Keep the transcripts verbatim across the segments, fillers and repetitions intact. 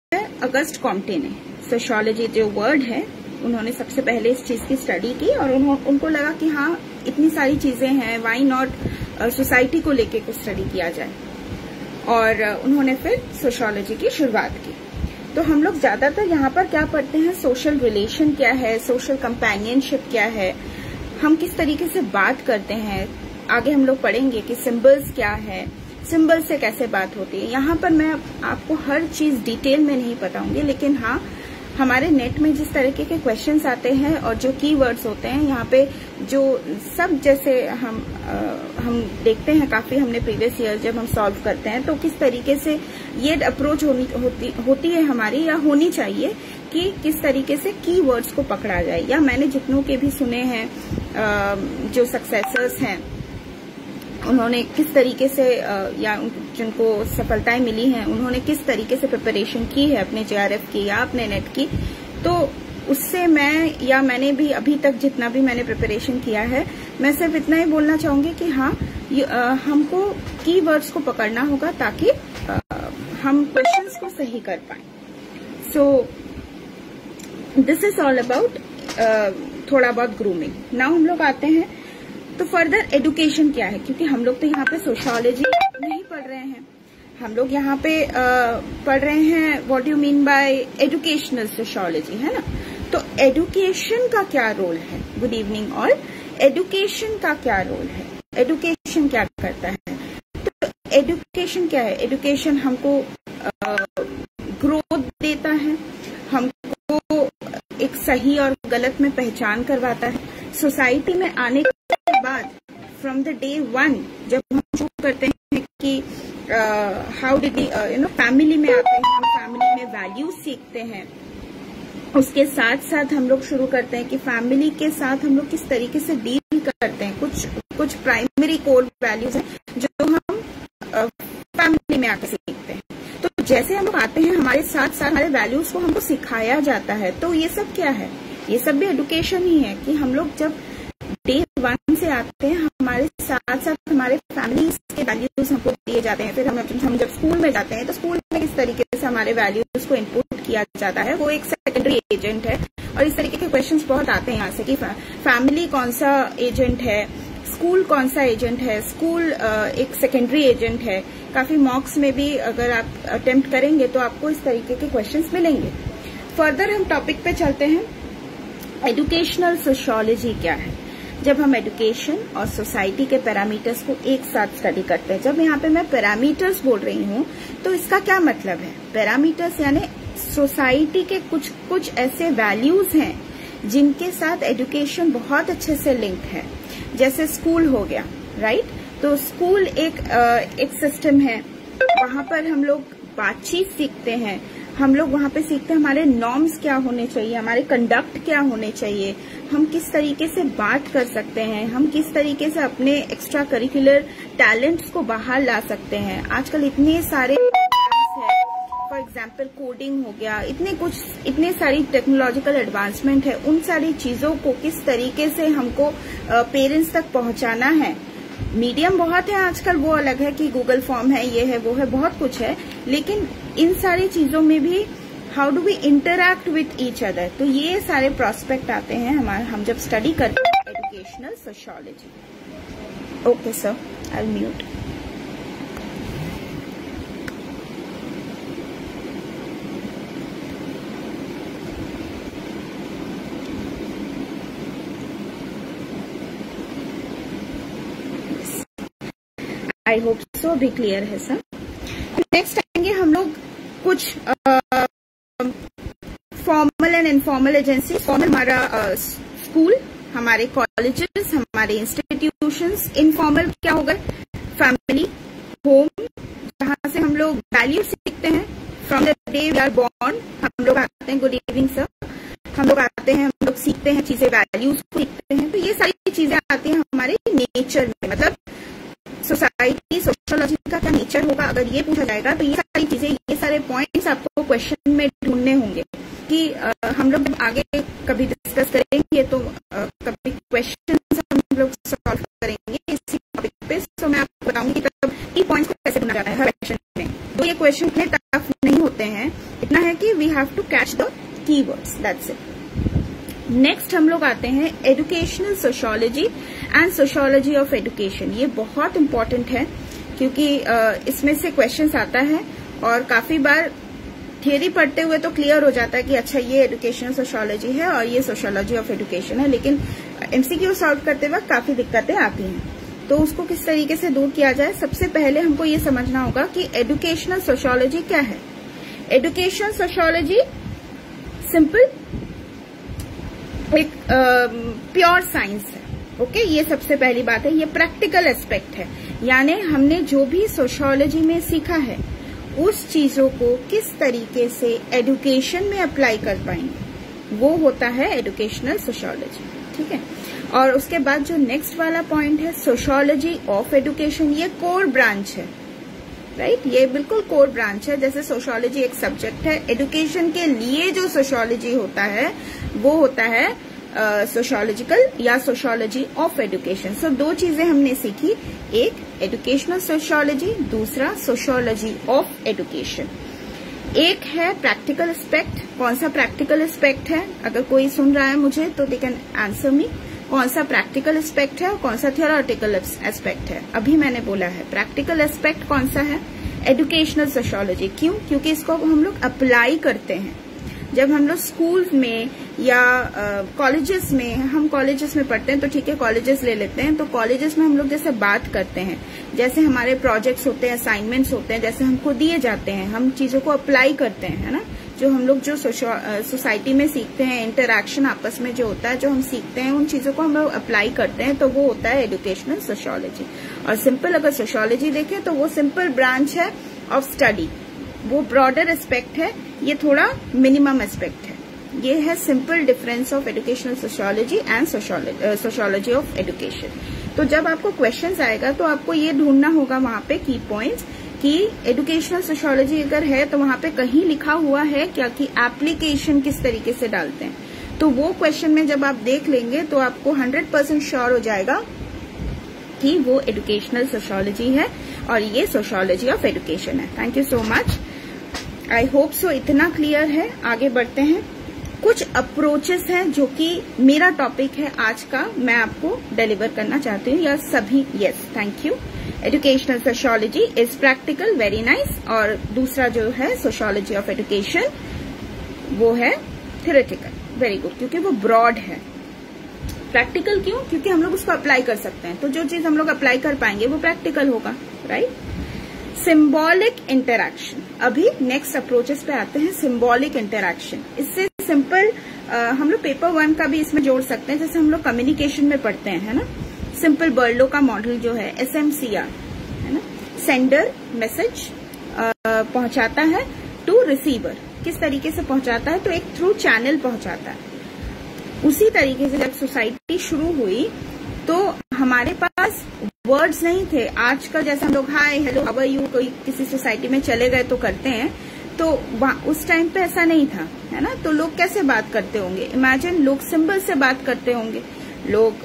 August Comte ने, sociology जो word है, उन्होंने सबसे पहले इस चीज की स्टडी की और उन्हों, उनको लगा कि हाँ इतनी सारी चीजें हैं, व्हाई नॉट सोसाइटी को लेके कुछ स्टडी किया जाए, और उन्होंने फिर सोशियोलॉजी की शुरुआत की। तो हम लोग ज्यादातर यहाँ पर क्या पढ़ते हैं, सोशल रिलेशन क्या है, सोशल कंपेनियनशिप क्या है, हम किस तरीके से बात करते हैं। आगे हम लोग पढ़ेंगे कि सिंबल्स क्या है, सिंबल से कैसे बात होती है। यहाँ पर मैं आपको हर चीज डिटेल में नहीं बताऊंगी, लेकिन हाँ हमारे नेट में जिस तरीके के क्वेश्चंस आते हैं और जो कीवर्ड्स होते हैं यहाँ पे, जो सब जैसे हम आ, हम देखते हैं, काफी हमने प्रीवियस ईयर जब हम सॉल्व करते हैं तो किस तरीके से ये अप्रोच होनी होती होती है हमारी, या होनी चाहिए कि किस तरीके से कीवर्ड्स को पकड़ा जाए। या मैंने जितनों के भी सुने हैं आ, जो सक्सेसर्स हैं, उन्होंने किस तरीके से या जिनको सफलताएं मिली हैं, उन्होंने किस तरीके से प्रिपरेशन की है अपने जेआरएफ की या अपने नेट की, तो उससे मैं या मैंने भी अभी तक जितना भी मैंने प्रिपरेशन किया है, मैं सिर्फ इतना ही बोलना चाहूंगी कि हाँ आ, हमको कीवर्ड्स को पकड़ना होगा ताकि आ, हम क्वेश्चंस को सही कर पाए। So this is all about थोड़ा बहुत ग्रूमिंग। नाउ हम लोग आते हैं तो फर्दर एजुकेशन क्या है, क्योंकि हम लोग तो यहाँ पे सोशियोलॉजी नहीं पढ़ रहे हैं, हम लोग यहाँ पे आ, पढ़ रहे हैं what you mean by educational sociology, है ना। तो एजुकेशन का क्या रोल है, गुड इवनिंग ऑल, एजुकेशन का क्या रोल है, एजुकेशन क्या करता है। तो एजुकेशन क्या है, एजुकेशन हमको ग्रोथ देता है, हमको एक सही और गलत में पहचान करवाता है। सोसाइटी में आने के बाद फ्रॉम द डे वन जब हम शुरू करते हैं कि how did you know family में आते हैं, हम फैमिली में वैल्यूज सीखते हैं, उसके साथ साथ हम लोग शुरू करते हैं कि फैमिली के साथ हम लोग किस तरीके से डील करते हैं। कुछ कुछ प्राइमरी कोर वैल्यूज हैं जो हम फैमिली में आकर सीखते हैं। तो जैसे हम लोग आते हैं, हमारे साथ साथ हमारे वैल्यूज को हमको सिखाया जाता है। तो ये सब क्या है, ये सब भी एजुकेशन ही है कि हम लोग जब डे वन से आते हैं, हमारे साथ साथ हमारे फैमिली के वैल्यूज हमको दिए जाते हैं। फिर हम हम जब स्कूल में जाते हैं तो स्कूल में किस तरीके से हमारे वैल्यूज को इनपुट किया जाता है, वो एक सेकेंडरी एजेंट है। और इस तरीके के क्वेश्चंस बहुत आते हैं यहाँ से कि फैमिली कौन सा एजेंट है, स्कूल कौन सा एजेंट है, स्कूल एक सेकेंडरी एजेंट है। काफी मॉक्स में भी अगर आप अटेम्प्ट करेंगे तो आपको इस तरीके के क्वेश्चंस मिलेंगे। फर्दर हम टॉपिक पे चलते हैं, एजुकेशनल सोशियोलॉजी क्या है। जब हम एजुकेशन और सोसाइटी के पैरामीटर्स को एक साथ स्टडी करते हैं, जब यहाँ पे मैं पैरामीटर्स बोल रही हूँ तो इसका क्या मतलब है, पैरामीटर्स यानी सोसाइटी के कुछ कुछ ऐसे वैल्यूज हैं जिनके साथ एजुकेशन बहुत अच्छे से लिंक्ड है। जैसे स्कूल हो गया, राइट। तो स्कूल एक एक सिस्टम है, वहां पर हम लोग बातचीत सीखते हैं, हम लोग वहां पे सीखते हैं हमारे नॉर्म्स क्या होने चाहिए, हमारे कंडक्ट क्या होने चाहिए, हम किस तरीके से बात कर सकते हैं, हम किस तरीके से अपने एक्स्ट्रा करिकुलर टैलेंट्स को बाहर ला सकते हैं। आजकल इतने सारे है, फॉर एग्जाम्पल कोडिंग हो गया, इतने कुछ इतने सारी टेक्नोलॉजिकल एडवांसमेंट है, उन सारी चीजों को किस तरीके से हमको पेरेंट्स तक पहुंचाना है। मीडियम बहुत है आजकल, वो अलग है कि गूगल फॉर्म है, ये है, वो है, बहुत कुछ है, लेकिन इन सारी चीजों में भी how do we interact with each other. तो ये सारे प्रोस्पेक्ट आते हैं हमारे हम जब स्टडी करते हैं educational sociology. Okay sir, I will mute. I hope so भी क्लियर है सर। नेक्स्ट आएंगे हम लोग कुछ formal and informal agency. Formal हमारा स्कूल, हमारे कॉलेजेस, हमारे इंस्टीट्यूशंस। इनफॉर्मल क्या होगा, फैमिली, होम, जहां से हम लोग वैल्यू सीखते हैं from the day we are born. हम लोग आते हैं, गुड इवनिंग सर, हम लोग आते हैं, हम लोग सीखते हैं चीजें, वैल्यूज को सीखते हैं। तो ये सारी चीजें आती हैं हमारे नेचर में, मतलब सोसाइटी सोशियोलॉजी का क्या नेचर होगा अगर ये पूछा जाएगा तो ये सारी चीजें, ये सारे पॉइंट्स आपको क्वेश्चन में ढूंढने होंगे कि आ, हम लोग आगे कभी डिस्कस करेंगे तो आ, कभी क्वेश्चन हम लोग सॉल्व करेंगे इसी टॉपिक पे। तो मैं आपको बताऊंगी कि तब की पॉइंट्स को कैसे ढूंढा जाता है हर क्वेश्चन में। तो ये क्वेश्चन इतने टफ नहीं होते हैं, इतना है कि we have to catch the keywords, that's it. Next हम लोग आते हैं educational sociology and sociology of education. ये बहुत इंपॉर्टेंट है क्योंकि इसमें से क्वेश्चंस आता है और काफी बार थियरी पढ़ते हुए तो क्लियर हो जाता है कि अच्छा ये एजुकेशनल सोशियोलॉजी है और ये सोशियोलॉजी ऑफ एजुकेशन है, लेकिन एमसीक्यू सॉल्व करते वक्त काफी दिक्कतें आती हैं। तो उसको किस तरीके से दूर किया जाए, सबसे पहले हमको ये समझना होगा कि एजुकेशनल सोशियोलॉजी क्या है। एजुकेशनल सोशियोलॉजी सिंपल एक प्योर साइंस है, ओके। ये सबसे पहली बात है। ये प्रैक्टिकल एस्पेक्ट है, यानी हमने जो भी सोशियोलॉजी में सीखा है उस चीजों को किस तरीके से एजुकेशन में अप्लाई कर पाएंगे, वो होता है एजुकेशनल सोशियोलॉजी, ठीक है। और उसके बाद जो नेक्स्ट वाला पॉइंट है सोशियोलॉजी ऑफ एजुकेशन, ये कोर ब्रांच है, राइट right? ये बिल्कुल कोर ब्रांच है। जैसे सोशियोलॉजी एक सब्जेक्ट है, एजुकेशन के लिए जो सोशियोलॉजी होता है वो होता है सोशियोलॉजिकल uh, या सोशियोलॉजी ऑफ एजुकेशन। सो दो चीजें हमने सीखी, एक एजुकेशनल सोशियोलॉजी, दूसरा सोशियोलॉजी ऑफ एजुकेशन। एक है प्रैक्टिकल एस्पेक्ट। कौन सा प्रैक्टिकल एस्पेक्ट है, अगर कोई सुन रहा है मुझे तो दे कैन आंसर मी, कौन सा प्रैक्टिकल एस्पेक्ट है और कौन सा थियोरेटिकल एस्पेक्ट है। अभी मैंने बोला है प्रैक्टिकल एस्पेक्ट कौन सा है, एजुकेशनल सोशियोलॉजी। क्यों? क्योंकि इसको हम लोग अप्लाई करते हैं जब हम लोग स्कूल में या कॉलेजेस में, हम कॉलेजेस में पढ़ते हैं तो ठीक है कॉलेजेस ले लेते हैं, तो कॉलेजेस में हम लोग जैसे बात करते हैं, जैसे हमारे प्रोजेक्ट्स होते हैं, असाइनमेंट्स होते हैं, जैसे हमको दिए जाते हैं, हम चीजों को अप्लाई करते हैं, है ना। जो हम लोग जो सोसाइटी में सीखते हैं, इंटरैक्शन आपस में जो होता है, जो हम सीखते हैं, उन चीजों को हम लोग अप्लाई करते हैं, तो वो होता है एजुकेशनल सोशियोलॉजी। और सिंपल अगर सोशियोलॉजी देखें तो वो सिंपल ब्रांच है ऑफ स्टडी, वो ब्रॉडर एस्पेक्ट है, ये थोड़ा मिनिमम एस्पेक्ट है। ये है simple difference of educational sociology and sociology of education. तो जब आपको क्वेश्चंस आएगा तो आपको ये ढूंढना होगा वहां पे की पॉइंट्स कि एजुकेशनल सोशियोलॉजी अगर है तो वहां पे कहीं लिखा हुआ है क्या कि एप्लीकेशन किस तरीके से डालते हैं। तो वो क्वेश्चन में जब आप देख लेंगे तो आपको हंड्रेड परसेंट श्योर हो जाएगा कि वो एजुकेशनल सोशियोलॉजी है और ये सोशियोलॉजी ऑफ एजुकेशन है। Thank you so much, I hope so इतना क्लियर है। आगे बढ़ते हैं। कुछ अप्रोचेस हैं जो कि मेरा टॉपिक है आज का, मैं आपको डिलीवर करना चाहती हूँ, या सभी। Yes, thank you. Educational sociology is practical, very nice. और दूसरा जो है सोशियोलॉजी ऑफ एजुकेशन वो है थ्योरेटिकल, वेरी गुड, क्योंकि वो ब्रॉड है। प्रैक्टिकल क्यों? क्योंकि हम लोग उसको अप्लाई कर सकते हैं, तो जो चीज हम लोग अप्लाई कर पाएंगे वो प्रैक्टिकल होगा, राइट। सिंबॉलिक इंटरैक्शन, अभी नेक्स्ट अप्रोचेस पे आते हैं। सिंबॉलिक इंटरैक्शन, इससे सिंपल हम लोग पेपर वन का भी इसमें जोड़ सकते हैं, जैसे हम लोग कम्युनिकेशन में पढ़ते हैं, है ना। सिंपल बर्लो का मॉडल जो है एस एम सी आर, है ना। सेंडर मैसेज पहुंचाता है टू रिसीवर, किस तरीके से पहुंचाता है, तो एक थ्रू चैनल पहुंचाता है। उसी तरीके से जब सोसाइटी शुरू हुई तो हमारे पास वर्ड्स नहीं थे। आजकल जैसे हम लोग hi hello how are you कोई किसी सोसाइटी में चले गए तो करते हैं, तो उस टाइम पे ऐसा नहीं था, है ना। तो लोग कैसे बात करते होंगे, इमेजिन, लोग सिंबल से बात करते होंगे, लोग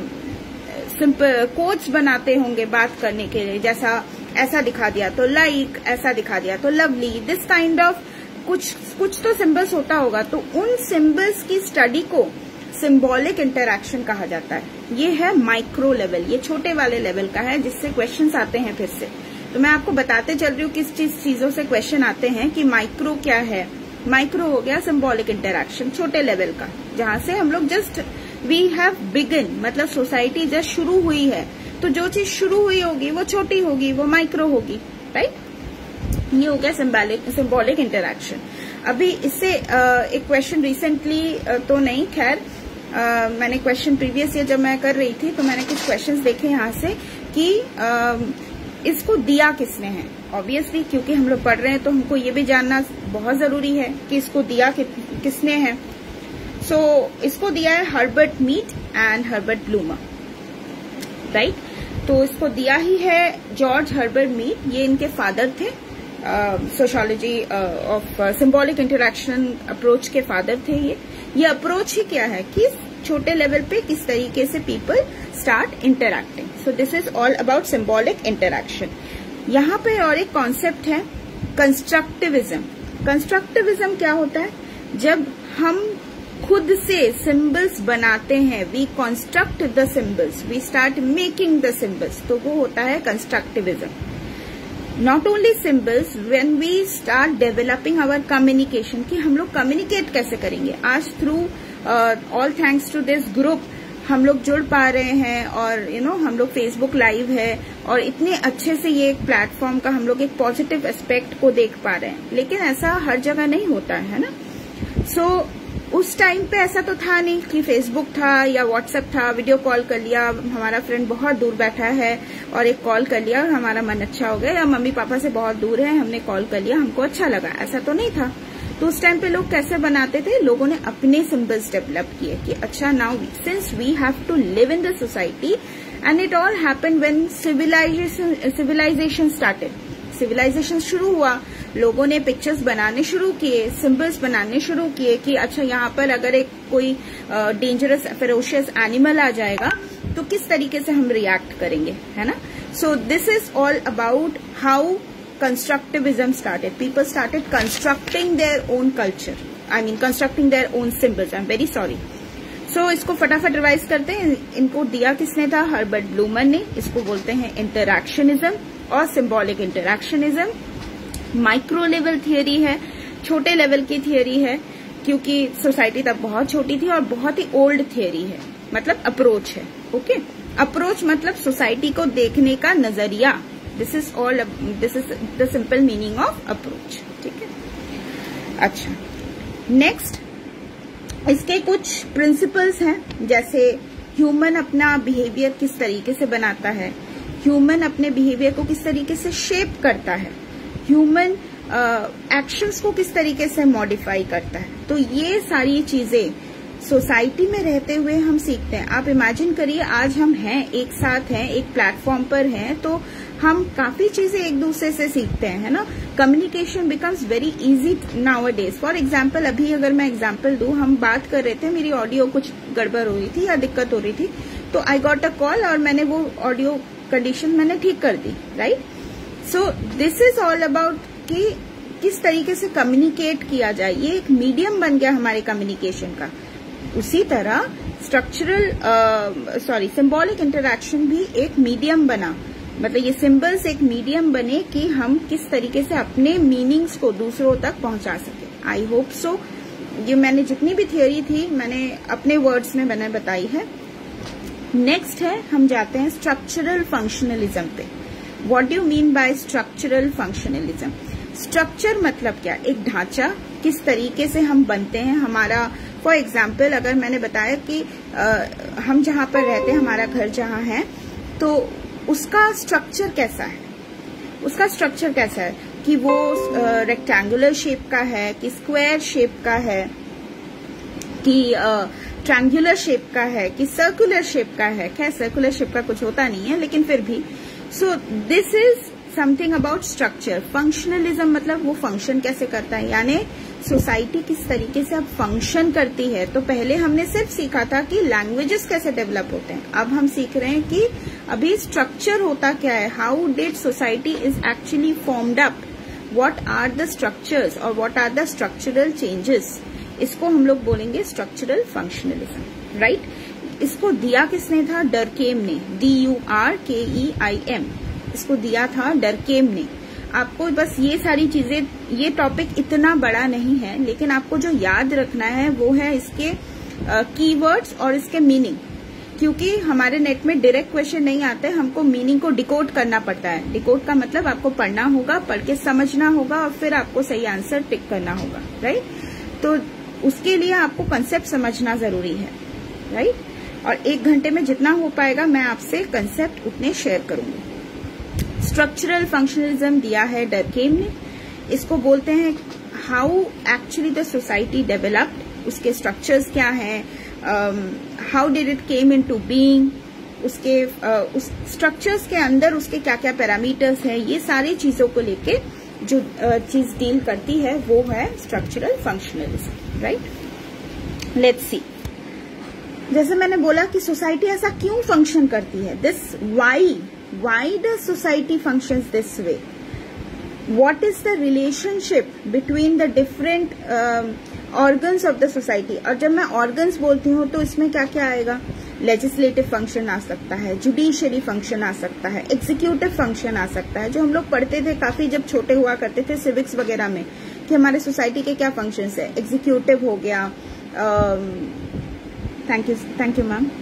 सिंपल कोड्स बनाते होंगे बात करने के लिए, जैसा ऐसा दिखा दिया तो लाइक, ऐसा दिखा दिया तो लवली, दिस काइंड ऑफ कुछ कुछ तो सिंबल्स होता होगा। तो उन सिंबल्स की स्टडी को सिंबॉलिक इंटरैक्शन कहा जाता है। ये है माइक्रो लेवल, ये छोटे वाले लेवल का है, जिससे क्वेश्चंस आते हैं फिर से। तो मैं आपको बताते चल रही हूँ किस चीज चीजों से क्वेश्चन आते हैं कि माइक्रो क्या है। माइक्रो हो गया सिंबॉलिक इंटरैक्शन, छोटे लेवल का, जहां से हम लोग जस्ट वी हैव बिगिन, मतलब सोसाइटी जस्ट शुरू हुई है, तो जो चीज शुरू हुई होगी वो छोटी होगी, वो माइक्रो होगी, राइट। ये हो गया सिंबॉलिक सिंबॉलिक इंटरैक्शन। अभी इससे एक क्वेश्चन रिसेंटली तो नहीं, खैर मैंने क्वेश्चन प्रीवियस ईयर जब मैं कर रही थी तो मैंने कुछ क्वेश्चंस देखे यहाँ से कि आ, इसको दिया किसने है। ऑब्वियसली क्योंकि हम लोग पढ़ रहे हैं तो हमको ये भी जानना बहुत जरूरी है कि इसको दिया कि, किसने है। सो so, इसको दिया है Herbert Mead and Herbert Blumer, right. तो इसको दिया ही है जॉर्ज हर्बर्ट मीड, ये इनके फादर थे, sociology of symbolic interaction approach के फादर थे। ये ये अप्रोच ही क्या है कि छोटे लेवल पे किस तरीके से people start interacting. So this is all about symbolic interaction. यहाँ पे और एक कॉन्सेप्ट है कंस्ट्रक्टिविज्म। कंस्ट्रक्टिविज्म क्या होता है? जब हम खुद से सिंबल्स बनाते हैं, we construct the symbols, we start making the symbols, तो वो होता है constructivism. Not only symbols, when we start developing our communication, कि हम लोग कम्युनिकेट कैसे करेंगे. आज through all thanks to this group हम लोग जुड़ पा रहे हैं, और यू you नो know, हम लोग फेसबुक लाइव है, और इतने अच्छे से ये एक प्लेटफॉर्म का हम लोग एक पॉजिटिव एस्पेक्ट को देख पा रहे हैं. लेकिन ऐसा हर जगह नहीं होता है ना. सो so, उस टाइम पे ऐसा तो था नहीं कि फेसबुक था या व्हाट्सएप था, वीडियो कॉल कर लिया, हमारा फ्रेंड बहुत दूर बैठा है और एक कॉल कर लिया और हमारा मन अच्छा हो गया, या मम्मी पापा से बहुत दूर है, हमने कॉल कर लिया, हमको अच्छा लगा. ऐसा तो नहीं था. तो उस टाइम पे लोग कैसे बनाते थे? लोगों ने अपने सिंबल्स डेवलप किए कि अच्छा, now since we have to live in the society, and it all happened when civilisation civilisation started. Civilisation शुरू हुआ, लोगों ने पिक्चर्स बनाने शुरू किए, सिंबल्स बनाने शुरू किए कि अच्छा, यहाँ पर अगर एक कोई डेंजरस फेरोशियस एनिमल आ जाएगा तो किस तरीके से हम रिएक्ट करेंगे, है ना. So this is all about how constructivism started. People started constructing their own culture. I mean, constructing their own symbols. I'm very sorry. So, इसको फटाफट रिवाइज करते हैं. इनको दिया किसने था? हर्बर्ट ब्लूमन ने. इसको बोलते हैं इंटरैक्शनिज्म और symbolic interactionism. Micro level theory है, छोटे लेवल की थियरी है, क्योंकि सोसाइटी तब बहुत छोटी थी, और बहुत ही ओल्ड थियरी है, मतलब अप्रोच है. ओके, अप्रोच मतलब सोसाइटी को देखने का नजरिया. This is all this is the simple meaning of approach. ठीक है. अच्छा, नेक्स्ट इसके कुछ प्रिंसिपल्स हैं, जैसे ह्यूमन अपना बिहेवियर किस तरीके से बनाता है, ह्यूमन अपने बिहेवियर को किस तरीके से शेप करता है, ह्यूमन एक्शंस uh, को किस तरीके से मॉडिफाई करता है. तो ये सारी चीजें सोसाइटी में रहते हुए हम सीखते हैं. आप इमेजिन करिए, आज हम हैं, एक साथ हैं, एक प्लेटफॉर्म पर हैं, तो हम काफी चीजें एक दूसरे से सीखते हैं, है ना. Communication becomes very easy nowadays. For example, अभी अगर मैं एग्जाम्पल दूं, हम बात कर रहे थे, मेरी ऑडियो कुछ गड़बड़ हो रही थी या दिक्कत हो रही थी, तो आई गॉट अ कॉल और मैंने वो ऑडियो कंडीशन मैंने ठीक कर दी. Right. So this is all about कि किस तरीके से कम्युनिकेट किया जाए. ये एक मीडियम बन गया हमारे कम्युनिकेशन का. उसी तरह स्ट्रक्चरल सॉरी सिंबॉलिक इंटरैक्शन भी एक मीडियम बना. मतलब ये सिंबल्स एक मीडियम बने कि हम किस तरीके से अपने मीनिंग्स को दूसरों तक पहुंचा सके. I hope so. ये मैंने जितनी भी थियोरी थी मैंने अपने वर्ड्स में मैंने बताई है. नेक्स्ट है, हम जाते हैं स्ट्रक्चरल फंक्शनलिज्म पे. What do you mean by structural functionalism? Structure मतलब क्या? एक ढांचा, किस तरीके से हम बनते हैं. हमारा फॉर एग्जाम्पल, अगर मैंने बताया कि आ, हम जहां पर रहते हैं, हमारा घर जहां है, तो उसका स्ट्रक्चर कैसा है. उसका स्ट्रक्चर कैसा है कि वो रेक्टेंगुलर शेप का है, कि स्क्वायर शेप का है, कि ट्रायंगुलर शेप का है, कि सर्कुलर शेप का है. खैर, सर्कुलर शेप का कुछ होता नहीं है, लेकिन फिर भी. So this is something about structure. Functionalism मतलब वो फंक्शन कैसे करता है, यानी सोसाइटी किस तरीके से अब फंक्शन करती है. तो पहले हमने सिर्फ सीखा था कि लैंग्वेजेस कैसे डेवलप होते हैं. अब हम सीख रहे हैं कि अभी स्ट्रक्चर होता क्या है. How did society is actually formed up, what are the structures और what are the structural changes. इसको हम लोग बोलेंगे स्ट्रक्चरल फंक्शनलिज्म. राइट. इसको दिया किसने था? डरकेम ने. डी यू आर के ई आई एम. इसको दिया था डरकेम ने. आपको बस ये सारी चीजें, ये टॉपिक इतना बड़ा नहीं है, लेकिन आपको जो याद रखना है वो है इसके कीवर्ड्स और इसके मीनिंग. क्योंकि हमारे नेट में डायरेक्ट क्वेश्चन नहीं आते, हमको मीनिंग को डिकोड करना पड़ता है. डिकोड का मतलब आपको पढ़ना होगा, पढ़ के समझना होगा, और फिर आपको सही आंसर टिक करना होगा. राइट. तो उसके लिए आपको कंसेप्ट समझना जरूरी है. राइट. और एक घंटे में जितना हो पाएगा मैं आपसे कंसेप्ट उतने शेयर करूंगी. स्ट्रक्चरल फंक्शनलिज्म दिया है डरकेम ने. इसको बोलते हैं how actually the society developed. उसके स्ट्रक्चर्स क्या हैं, how did it came into being, उसके uh, उस स्ट्रक्चर्स के अंदर उसके क्या क्या पैरामीटर्स हैं. ये सारी चीजों को लेके जो uh, चीज डील करती है वो है structural functionalism. Right. Let's see. जैसे मैंने बोला कि सोसाइटी ऐसा क्यों फंक्शन करती है. This why why the society functions this way. what is the relationship between the different uh, organs of the society। और जब मैं organs बोलती हूँ तो इसमें क्या क्या आएगा, लेजिस्लेटिव फंक्शन आ सकता है, जुडिशरी फंक्शन आ सकता है, एग्जीक्यूटिव फंक्शन आ सकता है, जो हम लोग पढ़ते थे काफी जब छोटे हुआ करते थे सिविक्स वगैरह में कि हमारे सोसाइटी के क्या फंक्शंस है। एग्जीक्यूटिव हो गया, thank you thank you ma'am,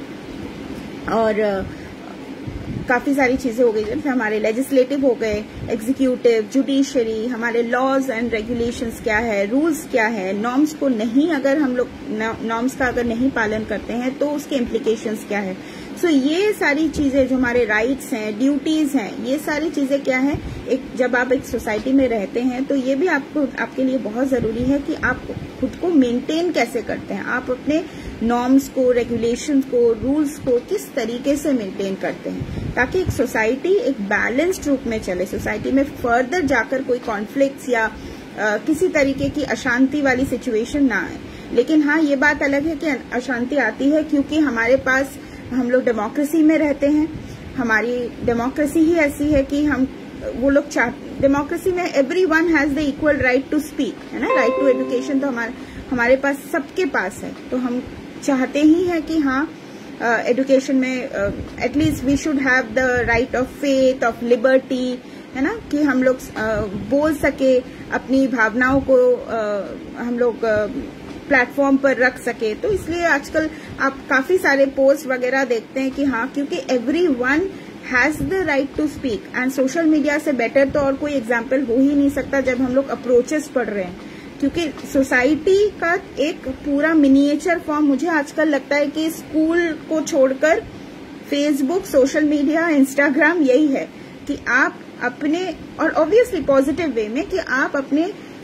और uh, काफी सारी चीजें हो गई, जैसे हमारे लेजिस्लेटिव हो गए, एग्जीक्यूटिव, जुडिशरी, हमारे लॉज एंड रेगुलेशंस क्या है, रूल्स क्या है, नॉर्म्स को नहीं अगर हम लोग नॉर्म्स का अगर नहीं पालन करते हैं तो उसके इम्प्लीकेशंस क्या है। सो so, ये सारी चीजें जो हमारे राइट्स हैं, ड्यूटीज हैं, ये सारी चीजें क्या है, एक जब आप एक सोसाइटी में रहते हैं तो ये भी आपको आपके लिए बहुत जरूरी है कि आप खुद को मेंटेन कैसे करते हैं, आप अपने नॉर्म्स को, रेगुलेशंस को, रूल्स को किस तरीके से मेंटेन करते हैं, ताकि एक सोसाइटी एक बैलेंस्ड रूप में चले, सोसाइटी में फर्दर जाकर कोई कॉन्फ्लिक्ट्स या आ, किसी तरीके की अशांति वाली सिचुएशन ना आए। लेकिन हाँ, ये बात अलग है कि अशांति आती है क्योंकि हमारे पास, हम लोग डेमोक्रेसी में रहते हैं, हमारी डेमोक्रेसी ही ऐसी है कि हम वो लोग चाह डेमोक्रेसी में everyone has the equal right to speak, है ना, राइट टू एजुकेशन तो हमारे हमारे पास सबके पास है। तो हम चाहते ही हैं कि हाँ एजुकेशन uh, में at least we should have the right of faith, of liberty, है ना, कि हम लोग uh, बोल सके, अपनी भावनाओं को uh, हम लोग प्लेटफॉर्म uh, पर रख सके। तो इसलिए आजकल आप काफी सारे पोस्ट वगैरह देखते हैं कि हाँ, क्योंकि everyone has the right to speak, and social media से बेटर तो और कोई एग्जाम्पल हो ही नहीं सकता जब हम लोग अप्रोचेस पढ़ रहे हैं, क्योंकि सोसाइटी का एक पूरा मिनिएचर फॉर्म मुझे आजकल लगता है कि स्कूल को छोड़कर फेसबुक, सोशल मीडिया, इंस्टाग्राम यही है कि आप अपने, और ऑब्वियसली पॉजिटिव वे में, कि आप अपने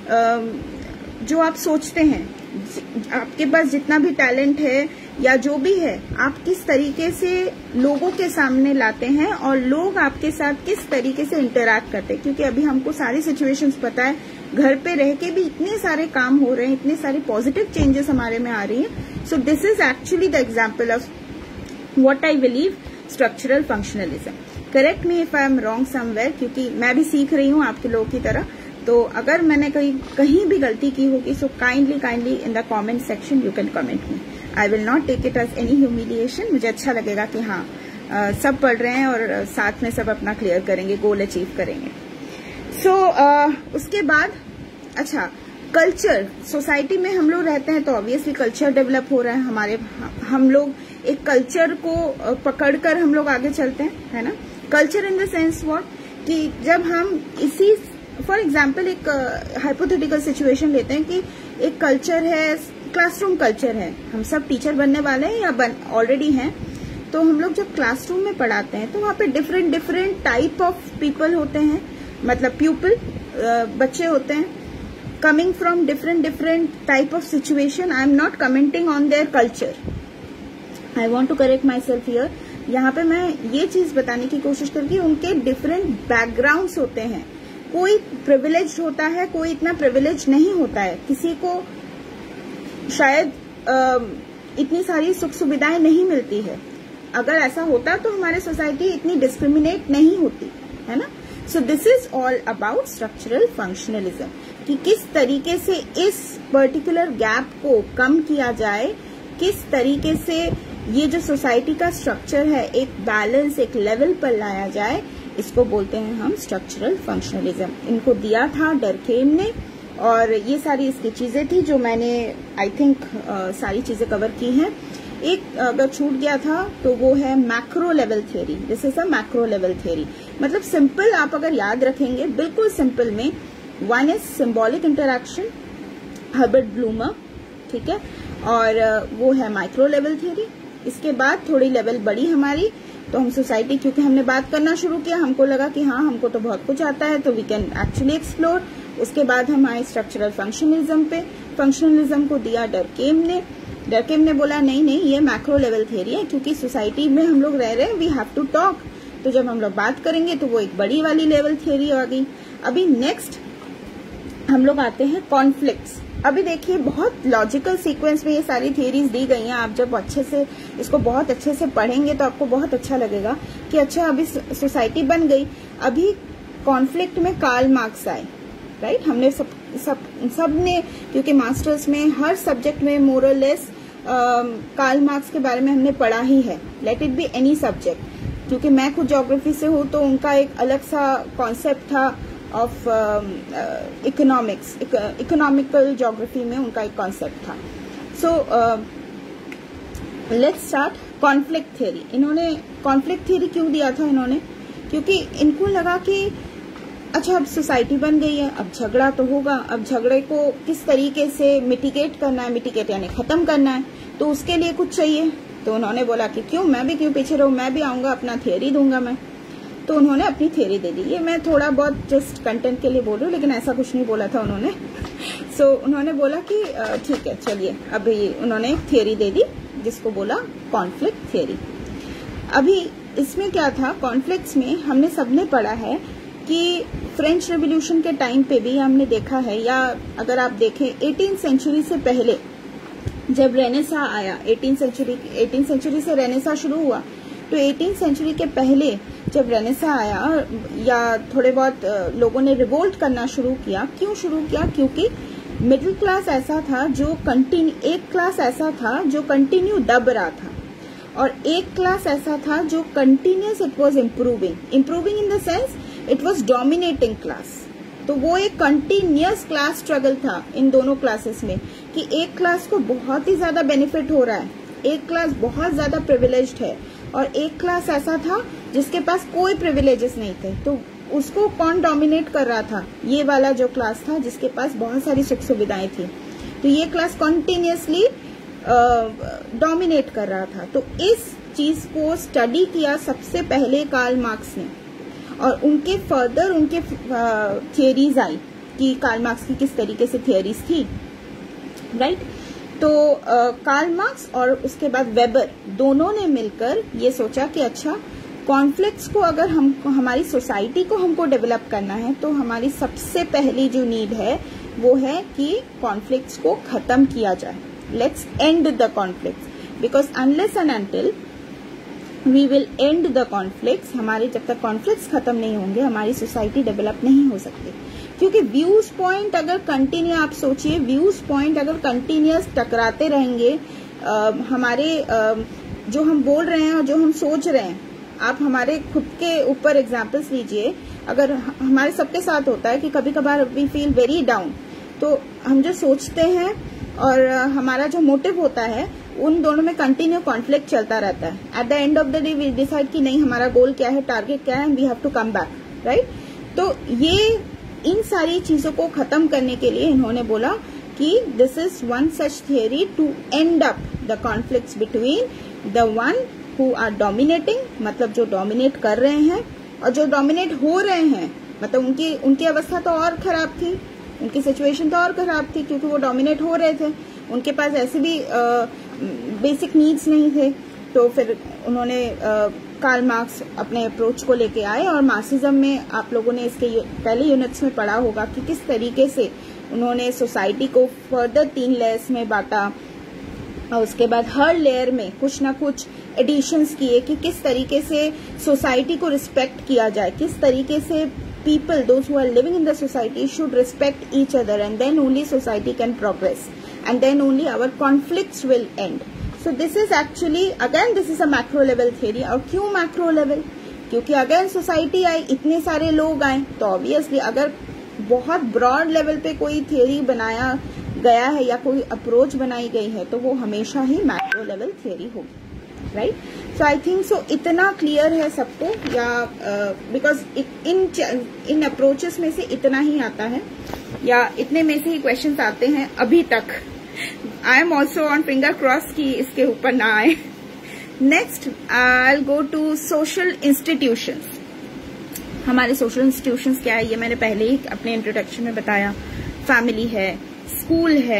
जो आप सोचते हैं, आपके पास जितना भी टैलेंट है या जो भी है, आप किस तरीके से लोगों के सामने लाते हैं और लोग आपके साथ किस तरीके से इंटरैक्ट करते हैं। क्योंकि अभी हमको सारी सिचुएशंस पता है, घर पे रह के भी इतने सारे काम हो रहे हैं, इतने सारे पॉजिटिव चेंजेस हमारे में आ रही हैं। So this is actually the example of what I believe structural functionalism. Correct me if I am wrong somewhere, क्योंकि मैं भी सीख रही हूँ आपके लोगों की तरह। तो अगर मैंने कहीं कहीं भी गलती की होगी, so kindly kindly in the comment section you can comment me. I will not take it as any humiliation. मुझे अच्छा लगेगा कि हाँ आ, सब पढ़ रहे हैं और साथ में सब अपना क्लियर करेंगे, गोल अचीव करेंगे। सो so, उसके बाद अच्छा, कल्चर, सोसाइटी में हम लोग रहते हैं तो ऑब्वियसली कल्चर डेवलप हो रहा है हमारे, हम लोग एक कल्चर को पकड़कर हम लोग आगे चलते हैं, है ना। Culture in the sense what, कि जब हम इसी, फॉर एग्जाम्पल एक हाइपोथेटिकल सिचुएशन लेते हैं कि एक कल्चर है, क्लासरूम कल्चर है, हम सब टीचर बनने वाले हैं या बन ऑलरेडी हैं, तो हम लोग जब क्लासरूम में पढ़ाते हैं तो वहाँ पे different different type of people होते हैं, मतलब प्यूपल, बच्चे होते हैं, coming from different different type of situation. I am not commenting on their culture. I want to correct myself here. यहाँ पे मैं ये चीज बताने की कोशिश करूँगी, उनके डिफरेंट बैकग्राउंड्स होते हैं। कोई प्रिविलेज होता है, कोई इतना प्रिविलेज नहीं होता है, किसी को शायद आ, इतनी सारी सुख सुविधाएं नहीं मिलती है। अगर ऐसा होता तो हमारे सोसाइटी इतनी डिस्क्रिमिनेट नहीं होती, है ना। So this is all about structural functionalism, कि किस तरीके से इस पर्टिकुलर गैप को कम किया जाए, किस तरीके से ये जो सोसाइटी का स्ट्रक्चर है एक बैलेंस, एक लेवल पर लाया जाए, इसको बोलते हैं हम स्ट्रक्चरल फंक्शनलिज्म। इनको दिया था डरकेम ने, और ये सारी इसकी चीजें थी जो मैंने आई थिंक सारी चीजें कवर की हैं। एक अगर छूट गया था तो वो है macro level theory. This is a macro level theory, मतलब सिंपल आप अगर याद रखेंगे, बिल्कुल सिंपल में, one is symbolic interaction, Herbert Blumer, ठीक है, और वो है माइक्रो लेवल थ्योरी। इसके बाद थोड़ी लेवल बड़ी हमारी, तो हम सोसाइटी, क्योंकि हमने बात करना शुरू किया, हमको लगा कि हाँ हमको तो बहुत कुछ आता है, तो वी कैन एक्चुअली एक्सप्लोर। उसके बाद हम आए स्ट्रक्चरल फंक्शनलिज्म पे। फंक्शनलिज्म को दिया डरकेम ने। डरकेम ने बोला नहीं नहीं, ये मैक्रो लेवल थ्योरी है, क्योंकि सोसाइटी में हम लोग रह रहे हैं, वी हैव टू टॉक। तो जब हम लोग बात करेंगे तो वो एक बड़ी वाली लेवल थ्योरी आ गई। अभी नेक्स्ट हम लोग आते हैं कॉन्फ्लिक्ट्स। अभी देखिए, बहुत लॉजिकल सीक्वेंस में ये सारी थियरीज दी गई हैं। आप जब अच्छे से इसको बहुत अच्छे से पढ़ेंगे तो आपको बहुत अच्छा लगेगा कि अच्छा अभी सोसाइटी बन गई, अभी कॉन्फ्लिक्ट में कार्ल मार्क्स आए, राइट right? हमने सब सब सब ने, क्योंकि मास्टर्स में हर सब्जेक्ट में मोर और लेस कार्ल मार्क्स के बारे में हमने पढ़ा ही है, let it be any subject, क्योंकि मैं खुद ज्योग्राफी से हूँ तो उनका एक अलग सा कॉन्सेप्ट था ऑफ इकोनॉमिक्स, इकोनॉमिकल ज्योग्राफी में उनका एक कॉन्सेप्ट था. So let's start conflict theory. इन्होंने कॉन्फ्लिक्ट थियरी क्यों दिया था इन्होंने? क्योंकि इनको लगा कि अच्छा अब सोसाइटी बन गई है, अब झगड़ा तो होगा, अब झगड़े को किस तरीके से मिटिगेट करना है, मिटिगेट यानी खत्म करना है, तो उसके लिए कुछ चाहिए. तो उन्होंने बोला कि क्यों मैं भी क्यों पीछे रहूं, मैं भी आऊंगा, अपना थियरी दूंगा मैं. तो उन्होंने अपनी थियरी दे दी. ये मैं थोड़ा बहुत जस्ट कंटेंट के लिए बोल रही हूँ, लेकिन ऐसा कुछ नहीं बोला था उन्होंने. सो so, उन्होंने बोला कि ठीक है चलिए, अभी उन्होंने एक थियरी दे दी जिसको बोला कॉन्फ्लिक्ट थियरी. अभी इसमें क्या था, कॉन्फ्लिक्ट्स में हमने सबने पढ़ा है कि फ्रेंच रेवोल्यूशन के टाइम पे भी हमने देखा है, या अगर आप देखें एटीन सेंचुरी से पहले जब रेनेसा आया, एटीन सेंचुरी एटीन सेंचुरी से रेनेसा शुरू हुआ, तो एटीन सेंचुरी के पहले जब रेनेसा आया या थोड़े बहुत लोगों ने रिवोल्ट करना शुरू किया. क्यों शुरू किया? क्योंकि मिडिल क्लास ऐसा था जो कंटिन्यू, एक क्लास ऐसा था जो कंटिन्यू दब रहा था, और एक क्लास ऐसा था जो continuous it was improving improving in the sense it was dominating class. तो वो एक कंटिन्यूस क्लास स्ट्रगल था इन दोनों क्लासेस में, कि एक क्लास को बहुत ही ज्यादा बेनिफिट हो रहा है, एक क्लास बहुत ज्यादा प्रिविलेज्ड है, और एक क्लास ऐसा था जिसके पास कोई प्रिविलेजेस नहीं थे. तो उसको कौन डोमिनेट कर रहा था? ये वाला जो क्लास था जिसके पास बहुत सारी सुख सुविधाएं थी. तो ये क्लास कंटिन्यूसली डोमिनेट कर रहा था. तो इस चीज को स्टडी किया सबसे पहले कार्ल मार्क्स ने, और उनके फर्दर उनके थियरीज आई कि कार्ल मार्क्स की किस तरीके से थियरीज थी, राइट right? तो कार्ल मार्क्स और उसके बाद वेबर दोनों ने मिलकर ये सोचा कि अच्छा कॉन्फ्लिक्ट्स को अगर हम हमारी सोसाइटी को हमको डेवलप करना है, तो हमारी सबसे पहली जो नीड है वो है कि कॉन्फ्लिक्ट्स को खत्म किया जाए. Let's end the conflicts, because unless and until we will end the conflicts, हमारे जब तक कॉन्फ्लिक्ट्स खत्म नहीं होंगे हमारी सोसाइटी डेवलप नहीं हो सकती. क्योंकि व्यूज पॉइंट अगर कंटिन्यू, आप सोचिए व्यूज पॉइंट अगर कंटिन्यूअस टकराते रहेंगे, आ, हमारे आ, जो हम बोल रहे हैं और जो हम सोच रहे हैं, आप हमारे खुद के ऊपर एग्जाम्पल्स लीजिए. अगर हमारे सबके साथ होता है कि कभी कभार वी फील वेरी डाउन, तो हम जो सोचते हैं और हमारा जो मोटिव होता है उन दोनों में कंटिन्यू कॉन्फ्लिक्ट चलता रहता है. At the end of the day we decide कि नहीं हमारा गोल क्या है, टारगेट क्या है, and we have to come back, right. तो ये इन सारी चीजों को खत्म करने के लिए इन्होंने बोला कि this is one such theory to end up the conflicts between the one who are dominating, मतलब जो डोमिनेट कर रहे हैं, और जो डोमिनेट हो रहे हैं, मतलब उनकी उनकी अवस्था तो और खराब थी, उनकी सिचुएशन तो और खराब थी, क्योंकि वो डोमिनेट हो रहे थे, उनके पास ऐसे भी बेसिक नीड्स नहीं थे. तो फिर उन्होंने कार्ल मार्क्स अपने अप्रोच को लेके आए, और मार्क्सिज्म में आप लोगों ने इसके पहले यूनिट्स में पढ़ा होगा कि किस तरीके से उन्होंने सोसाइटी को फर्दर तीन लेयर्स में बांटा, और उसके बाद हर लेयर में कुछ ना कुछ एडिशंस किए कि किस तरीके से सोसाइटी को रिस्पेक्ट किया जाए, किस तरीके से people those who are living in the society should respect each other, and then only society can progress, and then only our conflicts will end. So this is actually again this is a macro level theory. और क्यों macro level? क्योंकि अगर society I, इतने सारे लोग आए, तो obviously अगर बहुत ब्रॉड लेवल पे कोई थियरी बनाया गया है या कोई अप्रोच बनाई गई है, तो वो हमेशा ही मैक्रो लेवल थियरी होगी, right. So I think so इतना क्लियर है सबको, या बिकॉज uh, इन इन अप्रोचेस में से इतना ही आता है, या इतने में से ही क्वेश्चंस आते हैं अभी तक. I am also on finger cross की इसके ऊपर ना आए. Next I go to social institutions. हमारे सोशल इंस्टीट्यूशंस क्या है ये मैंने पहले ही अपने इंट्रोडक्शन में बताया. फैमिली है, स्कूल है,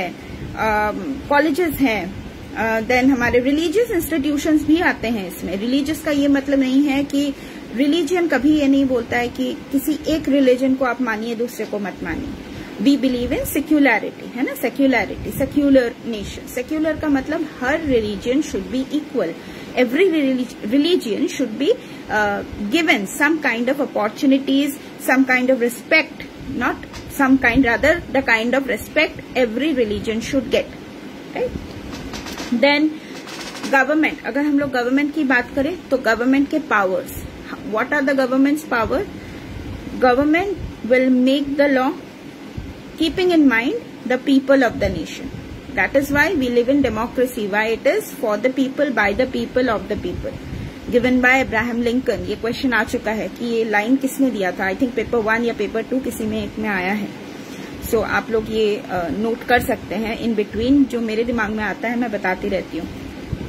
कॉलेजेस uh, हैं, देन uh, हमारे रिलीजियस इंस्टीट्यूशंस भी आते हैं इसमें. रिलीजियस का ये मतलब नहीं है कि रिलीजन कभी ये नहीं बोलता है कि किसी एक रिलीजन को आप मानिए दूसरे को मत मानिए. वी बिलीव इन सेक्युलरिटी, है ना, सेक्युलरिटी, सेक्युलर नेशन. सेक्युलर का मतलब हर religion should be equal. Every religion should be uh, given some kind of opportunities, some kind of respect, not some kind, rather the kind of respect every religion should get, right? Then government, अगर हम लोग government की बात करें तो government के powers, what are the government's power? Government will make the law keeping in mind the people of the nation. That is why we live in democracy, why it is for the people, by the people, of the people. Given by Abraham Lincoln. ये question आ चुका है कि ये line किसने दिया था, I think paper one या पेपर टू किसी में एक में आया है. सो so, आप लोग ये नोट uh, कर सकते हैं इन बिटवीन, जो मेरे दिमाग में आता है मैं बताती रहती हूँ.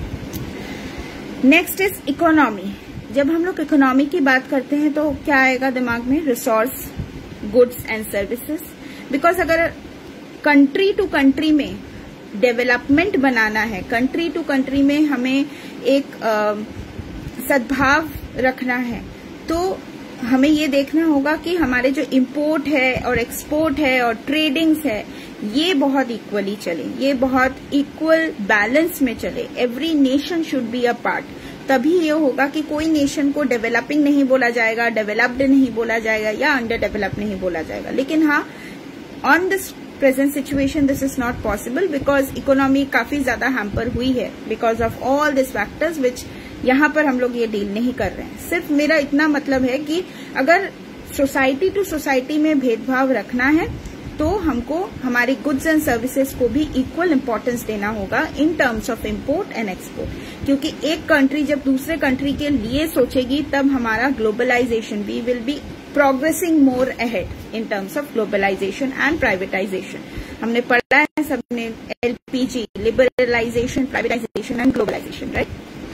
Next is economy. जब हम लोग इकोनॉमी की बात करते हैं तो क्या आएगा दिमाग में? Resource, goods and services. Because अगर कंट्री टू कंट्री में डेवलपमेंट बनाना है, कंट्री टू कंट्री में हमें एक uh, सद्भाव रखना है, तो हमें ये देखना होगा कि हमारे जो इंपोर्ट है और एक्सपोर्ट है और ट्रेडिंग्स है ये बहुत इक्वली चले, ये बहुत इक्वल बैलेंस में चले. Every nation should be a part. तभी ये होगा कि कोई नेशन को डेवलपिंग नहीं बोला जाएगा, डेवलप्ड नहीं बोला जाएगा या अंडर डेवलप नहीं बोला जाएगा. लेकिन हाँ, on this present situation this is not possible because economy काफी ज्यादा हैम्पर हुई है because of all this factors which यहाँ पर हम लोग ये डील नहीं कर रहे हैं. सिर्फ मेरा इतना मतलब है कि अगर सोसाइटी टू सोसाइटी में भेदभाव रखना है तो हमको हमारी गुड्स एंड सर्विसेज को भी इक्वल इम्पोर्टेंस देना होगा in terms of import and export. क्योंकि एक कंट्री जब दूसरे कंट्री के लिए सोचेगी तब हमारा ग्लोबलाइजेशन भी will be progressing more ahead in terms of globalisation and privatisation. हमने पढ़ा है सबने LPG, liberalisation, privatisation and globalisation, right?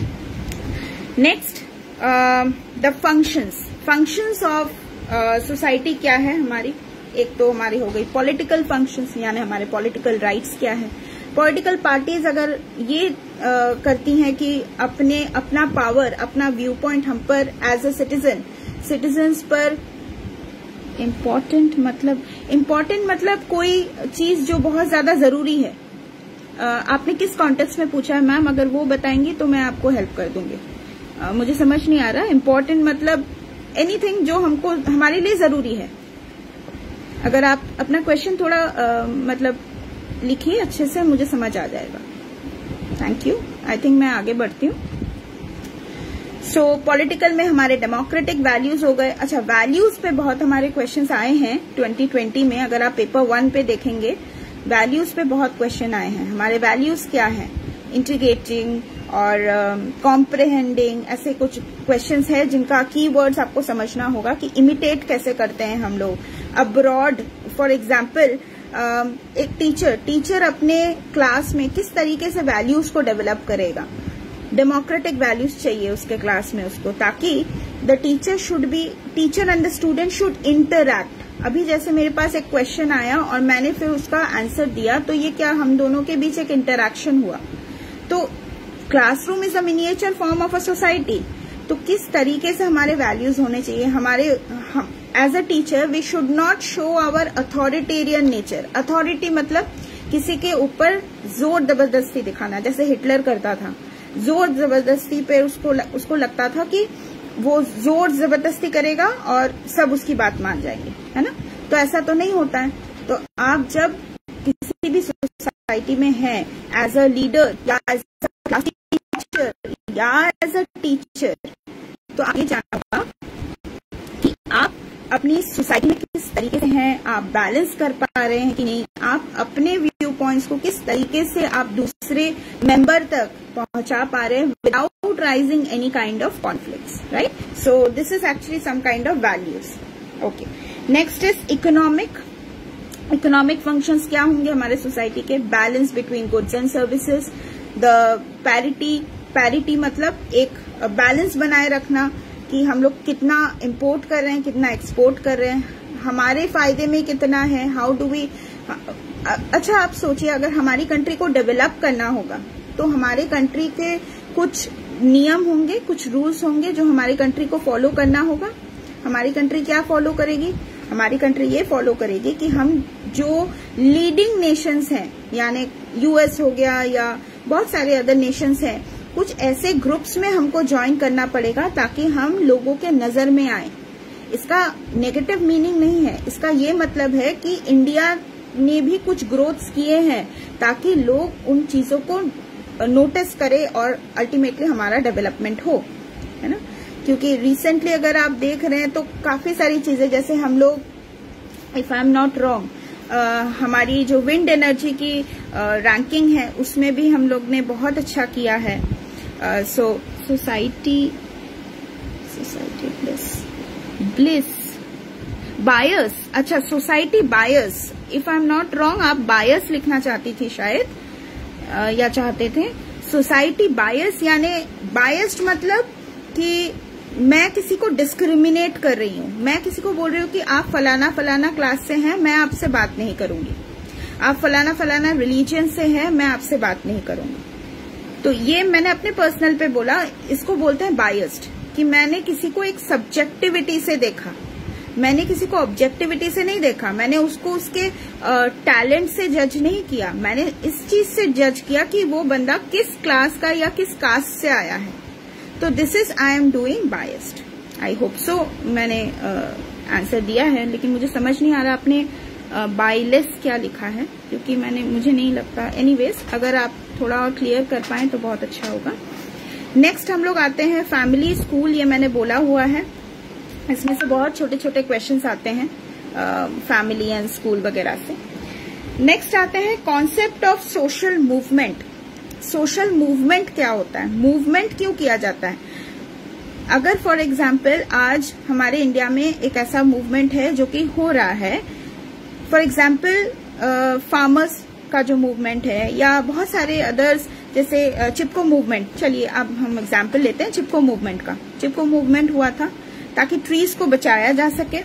Next, the functions. Functions of society क्या है हमारी? एक तो हमारी हो गई पॉलिटिकल फंक्शंस, यानी हमारे पॉलिटिकल राइट्स क्या है. पॉलिटिकल पार्टीज अगर ये uh, करती हैं कि अपने अपना पावर, अपना व्यू पॉइंट हम पर एज अ सिटीजन, सिटीजन्स पर इम्पोर्टेंट मतलब इम्पोर्टेंट मतलब कोई चीज जो बहुत ज्यादा जरूरी है. uh, आपने किस कॉन्टेक्स्ट में पूछा है मैम? अगर वो बताएंगी तो मैं आपको हेल्प कर दूंगी. Uh, मुझे समझ नहीं आ रहा. इम्पोर्टेंट मतलब एनीथिंग जो हमको हमारे लिए जरूरी है. अगर आप अपना क्वेश्चन थोड़ा uh, मतलब लिखिए अच्छे से, मुझे समझ आ जाएगा. Thank you. आई थिंक मैं आगे बढ़ती हूँ. सो पॉलिटिकल में हमारे डेमोक्रेटिक वैल्यूज हो गए. अच्छा, वैल्यूज पे बहुत हमारे क्वेश्चंस आए हैं ट्वेंटी ट्वेंटी में. अगर आप पेपर वन पे देखेंगे वैल्यूज पे बहुत क्वेश्चन आए हैं. हमारे वैल्यूज क्या हैं? इंटीग्रेटिंग और कॉम्प्रिहेंडिंग, uh, ऐसे कुछ क्वेश्चंस है जिनका कीवर्ड्स आपको समझना होगा कि इमिटेट कैसे करते हैं हम लोग अब्रॉड. फॉर एग्जाम्पल, एक टीचर टीचर अपने क्लास में किस तरीके से वैल्यूज को डेवलप करेगा. डेमोक्रेटिक वैल्यूज चाहिए उसके क्लास में उसको, ताकि the teacher should be teacher and the student should interact. अभी जैसे मेरे पास एक क्वेश्चन आया और मैंने फिर उसका आंसर दिया, तो ये क्या हम दोनों के बीच एक इंटरैक्शन हुआ. तो classroom is a miniature form of a society. तो किस तरीके से हमारे वैल्यूज होने चाहिए? हमारे as a teacher we should not show our authoritarian nature. Authority मतलब किसी के ऊपर जोर जबरदस्ती दिखाना, जैसे हिटलर करता था. जोर जबरदस्ती पे उसको उसको लगता था कि वो जोर जबरदस्ती करेगा और सब उसकी बात मान जाएंगे, है ना? तो ऐसा तो नहीं होता है. तो आप जब किसी भी सोसाइटी में हैं एज अ लीडर या एज अ क्लास टीचर या एज अ टीचर, तो आप ये जानना होगा कि आप अपनी सोसाइटी में किस तरीके से हैं, आप बैलेंस कर पा रहे हैं कि नहीं, आप अपने व्यू पॉइंट्स को किस तरीके से आप दूसरे मेंबर तक पहुंचा पा रहे हैं without rising any kind of conflicts, right? So this is actually some kind of values. Okay, next is economic. Economic functions क्या होंगे हमारे सोसाइटी के? Balance between goods and services, the parity. Parity मतलब एक बैलेंस बनाए रखना कि हम लोग कितना इंपोर्ट कर रहे हैं, कितना एक्सपोर्ट कर रहे हैं, हमारे फायदे में कितना है, हाउ डू वी. अच्छा, आप सोचिए अगर हमारी कंट्री को डेवलप करना होगा तो हमारे कंट्री के कुछ नियम होंगे, कुछ रूल्स होंगे जो हमारी कंट्री को फॉलो करना होगा. हमारी कंट्री क्या फॉलो करेगी? हमारी कंट्री ये फॉलो करेगी कि हम जो लीडिंग नेशंस हैं, यानी यूएस हो गया या बहुत सारे अदर नेशंस हैं, कुछ ऐसे ग्रुप्स में हमको ज्वाइन करना पड़ेगा ताकि हम लोगों के नजर में आए. इसका नेगेटिव मीनिंग नहीं है, इसका ये मतलब है कि इंडिया ने भी कुछ ग्रोथ्स किए हैं ताकि लोग उन चीजों को नोटिस करें और अल्टीमेटली हमारा डेवलपमेंट हो, है ना। क्योंकि रिसेंटली अगर आप देख रहे हैं तो काफी सारी चीजें, जैसे हम लोग, if I am not wrong, हमारी जो विंड एनर्जी की रैंकिंग uh, है उसमें भी हम लोग ने बहुत अच्छा किया है। So society society bliss bliss bias, अच्छा society bias, if I am not wrong आप बायस लिखना चाहती थी शायद, uh, या चाहते थे। सोसाइटी बायस यानी बायस्ड मतलब कि मैं किसी को डिस्क्रिमिनेट कर रही हूँ, मैं किसी को बोल रही हूँ कि आप फलाना फलाना क्लास से हैं, मैं आपसे बात नहीं करूंगी, आप फलाना फलाना रिलीजन से हैं, मैं आपसे बात नहीं करूंगी। तो ये मैंने अपने पर्सनल पे बोला, इसको बोलते हैं बायस्ड, कि मैंने किसी को एक सब्जेक्टिविटी से देखा, मैंने किसी को ऑब्जेक्टिविटी से नहीं देखा, मैंने उसको उसके टैलेंट से जज नहीं किया, मैंने इस चीज से जज किया कि वो बंदा किस क्लास का या किस कास्ट से आया है। तो this is I am doing biased. I hope so मैंने आंसर uh, दिया है, लेकिन मुझे समझ नहीं आ रहा आपने बायलेस uh, क्या लिखा है, क्योंकि मैंने मुझे नहीं लगता। एनीवेज, अगर आप थोड़ा और क्लियर कर पाएं तो बहुत अच्छा होगा। नेक्स्ट हम लोग आते हैं फैमिली स्कूल, ये मैंने बोला हुआ है, इसमें से बहुत छोटे छोटे क्वेश्चंस आते हैं फैमिली एंड स्कूल वगैरह से। नेक्स्ट आते हैं concept of social movement. Social movement क्या होता है, मूवमेंट क्यों किया जाता है? अगर फॉर एग्जाम्पल आज हमारे इंडिया में एक ऐसा मूवमेंट है जो कि हो रहा है, फॉर एग्जाम्पल फार्मर्स का जो मूवमेंट है, या बहुत सारे अदर्स जैसे चिपको मूवमेंट, चलिए अब हम एग्जाम्पल लेते हैं चिपको मूवमेंट का। चिपको मूवमेंट हुआ था ताकि ट्रीज को बचाया जा सके,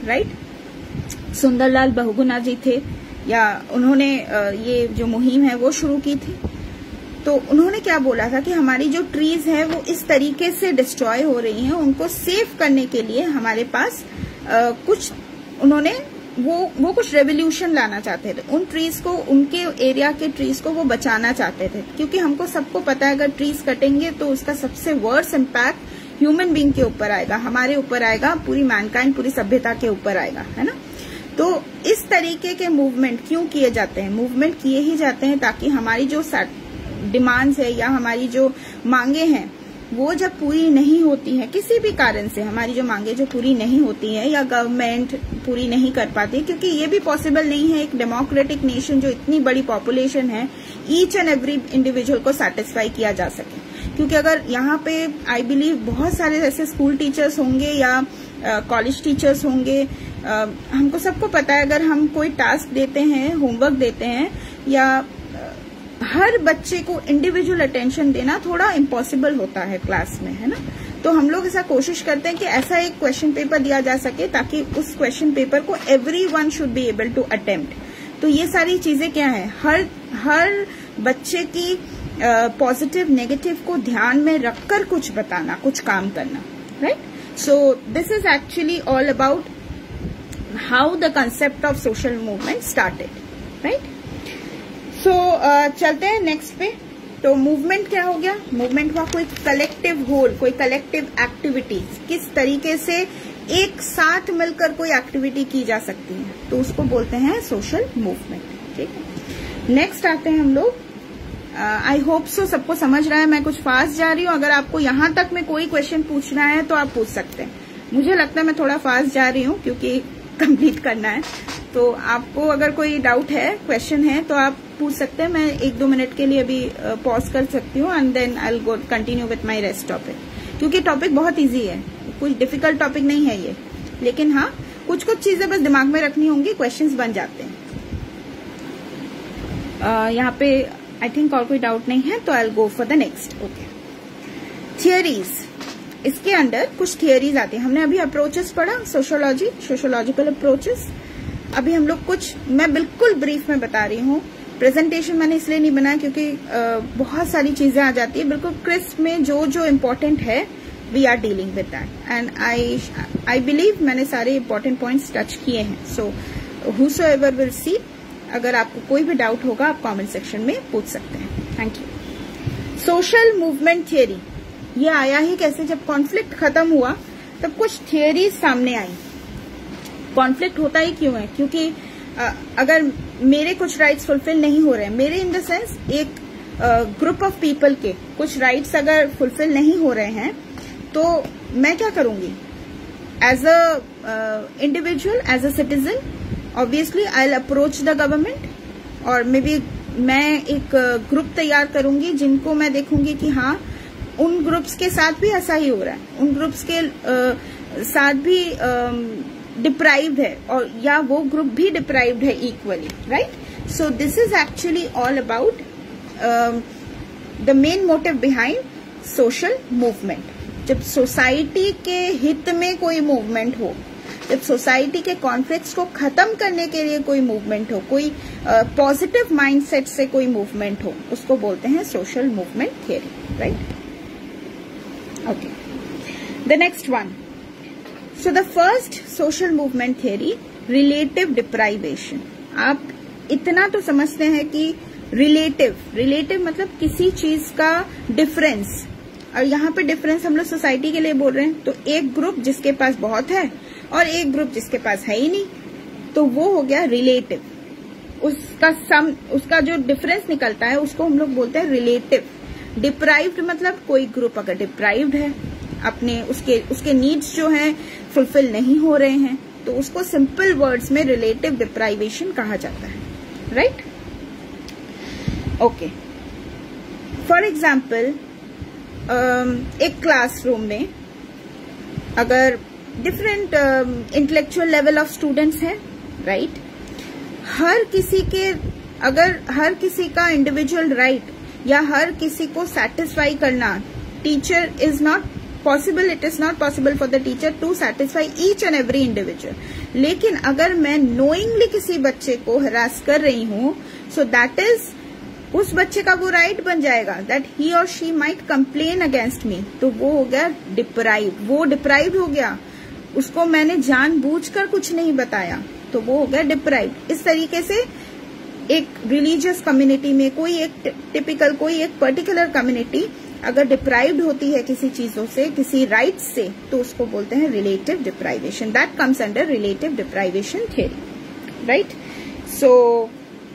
राइट। सुंदरलाल बहुगुणा जी थे, या उन्होंने ये जो मुहिम है वो शुरू की थी। तो उन्होंने क्या बोला था कि हमारी जो ट्रीज है वो इस तरीके से डिस्ट्रॉय हो रही हैं, उनको सेव करने के लिए हमारे पास आ, कुछ उन्होंने वो वो कुछ रेवोल्यूशन लाना चाहते थे। उन ट्रीज को, उनके एरिया के ट्रीज को वो बचाना चाहते थे, क्योंकि हमको सबको पता है अगर ट्रीज कटेंगे तो उसका सबसे वर्स्ट इम्पैक्ट ह्यूमन बीइंग के ऊपर आएगा, हमारे ऊपर आएगा, पूरी मैनकाइंड, पूरी सभ्यता के ऊपर आएगा, है ना। तो इस तरीके के मूवमेंट क्यों किए जाते हैं? मूवमेंट किए ही जाते हैं ताकि हमारी जो डिमांड्स है या हमारी जो मांगे हैं वो जब पूरी नहीं होती है किसी भी कारण से, हमारी जो मांगे जो पूरी नहीं होती है या गवर्नमेंट पूरी नहीं कर पाती, क्योंकि ये भी पॉसिबल नहीं है एक डेमोक्रेटिक नेशन जो इतनी बड़ी पॉपुलेशन है, ईच एंड एवरी इंडिविजुअल को सेटिस्फाई किया जा सके। क्योंकि अगर यहाँ पे आई बिलीव बहुत सारे ऐसे स्कूल टीचर्स होंगे या कॉलेज टीचर्स होंगे, आ, हमको सबको पता है अगर हम कोई टास्क देते हैं, होमवर्क देते हैं, या हर बच्चे को इंडिविजुअल अटेंशन देना थोड़ा इम्पॉसिबल होता है क्लास में, है ना। तो हम लोग ऐसा कोशिश करते हैं कि ऐसा एक क्वेश्चन पेपर दिया जा सके ताकि उस क्वेश्चन पेपर को every one should be able to attempt. तो ये सारी चीजें क्या है, हर हर बच्चे की पॉजिटिव नेगेटिव को ध्यान में रखकर कुछ बताना, कुछ काम करना, right. So this is actually all about how the concept of social movement started, right. So चलते हैं नेक्स्ट पे। तो मूवमेंट क्या हो गया? मूवमेंट हुआ कोई कलेक्टिव गोल, कोई कलेक्टिव एक्टिविटीज, किस तरीके से एक साथ मिलकर कोई एक्टिविटी की जा सकती है, तो उसको बोलते हैं सोशल मूवमेंट, ठीक है। नेक्स्ट आते हैं हम लोग, आई होप सो सबको समझ रहा है, मैं कुछ फास्ट जा रही हूँ। अगर आपको यहाँ तक में कोई क्वेश्चन पूछना है तो आप पूछ सकते हैं। मुझे लगता है मैं थोड़ा फास्ट जा रही हूँ क्योंकि कंप्लीट करना है। तो आपको अगर कोई डाउट है, क्वेश्चन है, तो आप पूछ सकते हैं। मैं एक दो मिनट के लिए अभी पॉज कर सकती हूँ and then I will go continue with my rest topic, क्योंकि टॉपिक बहुत इजी है, कुछ डिफिकल्ट टॉपिक नहीं है ये। लेकिन हाँ, कुछ कुछ चीजें बस दिमाग में रखनी होंगी, क्वेश्चंस बन जाते हैं। uh, यहाँ पे आई थिंक और कोई डाउट नहीं है, तो I will go for the next. Okay, theories, इसके अंदर कुछ थियरीज आती है। हमने अभी अप्रोचेस पढ़ा, सोशियोलॉजी, सोशियोलॉजिकल अप्रोचेस। अभी हम लोग कुछ, मैं बिल्कुल ब्रीफ में बता रही हूँ, प्रेजेंटेशन मैंने इसलिए नहीं बनाया क्योंकि आ, बहुत सारी चीजें आ जाती है। बिल्कुल क्रिस्प में जो जो इम्पोर्टेंट है we are dealing with that, and I I believe मैंने सारे इम्पोर्टेंट पॉइंट्स टच किए हैं। सो हूसोएवर विल सी, अगर आपको कोई भी डाउट होगा आप कमेंट सेक्शन में पूछ सकते हैं। Thank you. Social movement theory ये आया ही कैसे? जब कॉन्फ्लिक्ट खत्म हुआ तब कुछ थियरीज सामने आई। कॉन्फ्लिक्ट होता ही क्यों है? क्योंकि अगर मेरे कुछ राइट्स फुलफिल नहीं हो रहे हैं, मेरे इन द सेंस एक ग्रुप ऑफ पीपल के कुछ राइट्स अगर फुलफिल नहीं हो रहे हैं, तो मैं क्या करूंगी? As a individual, as a citizen, obviously I will approach the government, और मे बी मैं एक ग्रुप तैयार करूंगी जिनको मैं देखूंगी कि हाँ, उन ग्रुप्स के साथ भी ऐसा ही हो रहा है, उन ग्रुप्स के uh, साथ भी डिप्राइव्ड uh, है, और या वो ग्रुप भी डिप्राइव्ड है equally, right? So this is actually all about the main motive behind social movement. जब सोसाइटी के हित में कोई मूवमेंट हो, जब सोसाइटी के कॉन्फ्लिक्ट्स को खत्म करने के लिए कोई मूवमेंट हो, कोई पॉजिटिव माइंडसेट से कोई मूवमेंट हो, उसको बोलते हैं social movement theory, right? Okay, the next one. So the first social movement theory, relative deprivation. आप इतना तो समझते हैं कि रिलेटिव रिलेटिव मतलब किसी चीज का डिफरेंस, और यहाँ पे डिफरेंस हम लोग सोसाइटी के लिए बोल रहे हैं, तो एक ग्रुप जिसके पास बहुत है और एक ग्रुप जिसके पास है ही नहीं, तो वो हो गया रिलेटिव. उसका सम, उसका जो डिफरेंस निकलता है उसको हम लोग बोलते हैं रिलेटिव. डिप्राइव्ड मतलब कोई ग्रुप अगर डिप्राइव्ड है, अपने उसके उसके नीड्स जो हैं फुलफिल नहीं हो रहे हैं, तो उसको सिंपल वर्ड्स में रिलेटिव डिप्राइवेशन कहा जाता है, राइट? ओके, फॉर एग्जाम्पल एक क्लासरूम में अगर different intellectual level of students हैं, राइट? हर किसी के अगर हर किसी का इंडिविजुअल राइट या हर किसी को सेटिस्फाई करना, teacher is not possible, it is not possible for the teacher to satisfy each and every individual. लेकिन अगर मैं नोइंगली किसी बच्चे को हरास कर रही हूं, सो दैट इज, उस बच्चे का वो राइट बन जाएगा दैट ही और she might complain against me, तो वो हो गया डिप्राइव. वो डिप्राइव हो गया, उसको मैंने जानबूझकर कुछ नहीं बताया, तो वो हो गया डिप्राइव. इस तरीके से एक रिलीजियस कम्युनिटी में कोई एक टिपिकल कोई एक पर्टिकुलर कम्युनिटी अगर डिप्राइव्ड होती है किसी चीजों से, किसी राइट्स से, तो उसको बोलते हैं relative deprivation. That comes under relative deprivation theory, right? So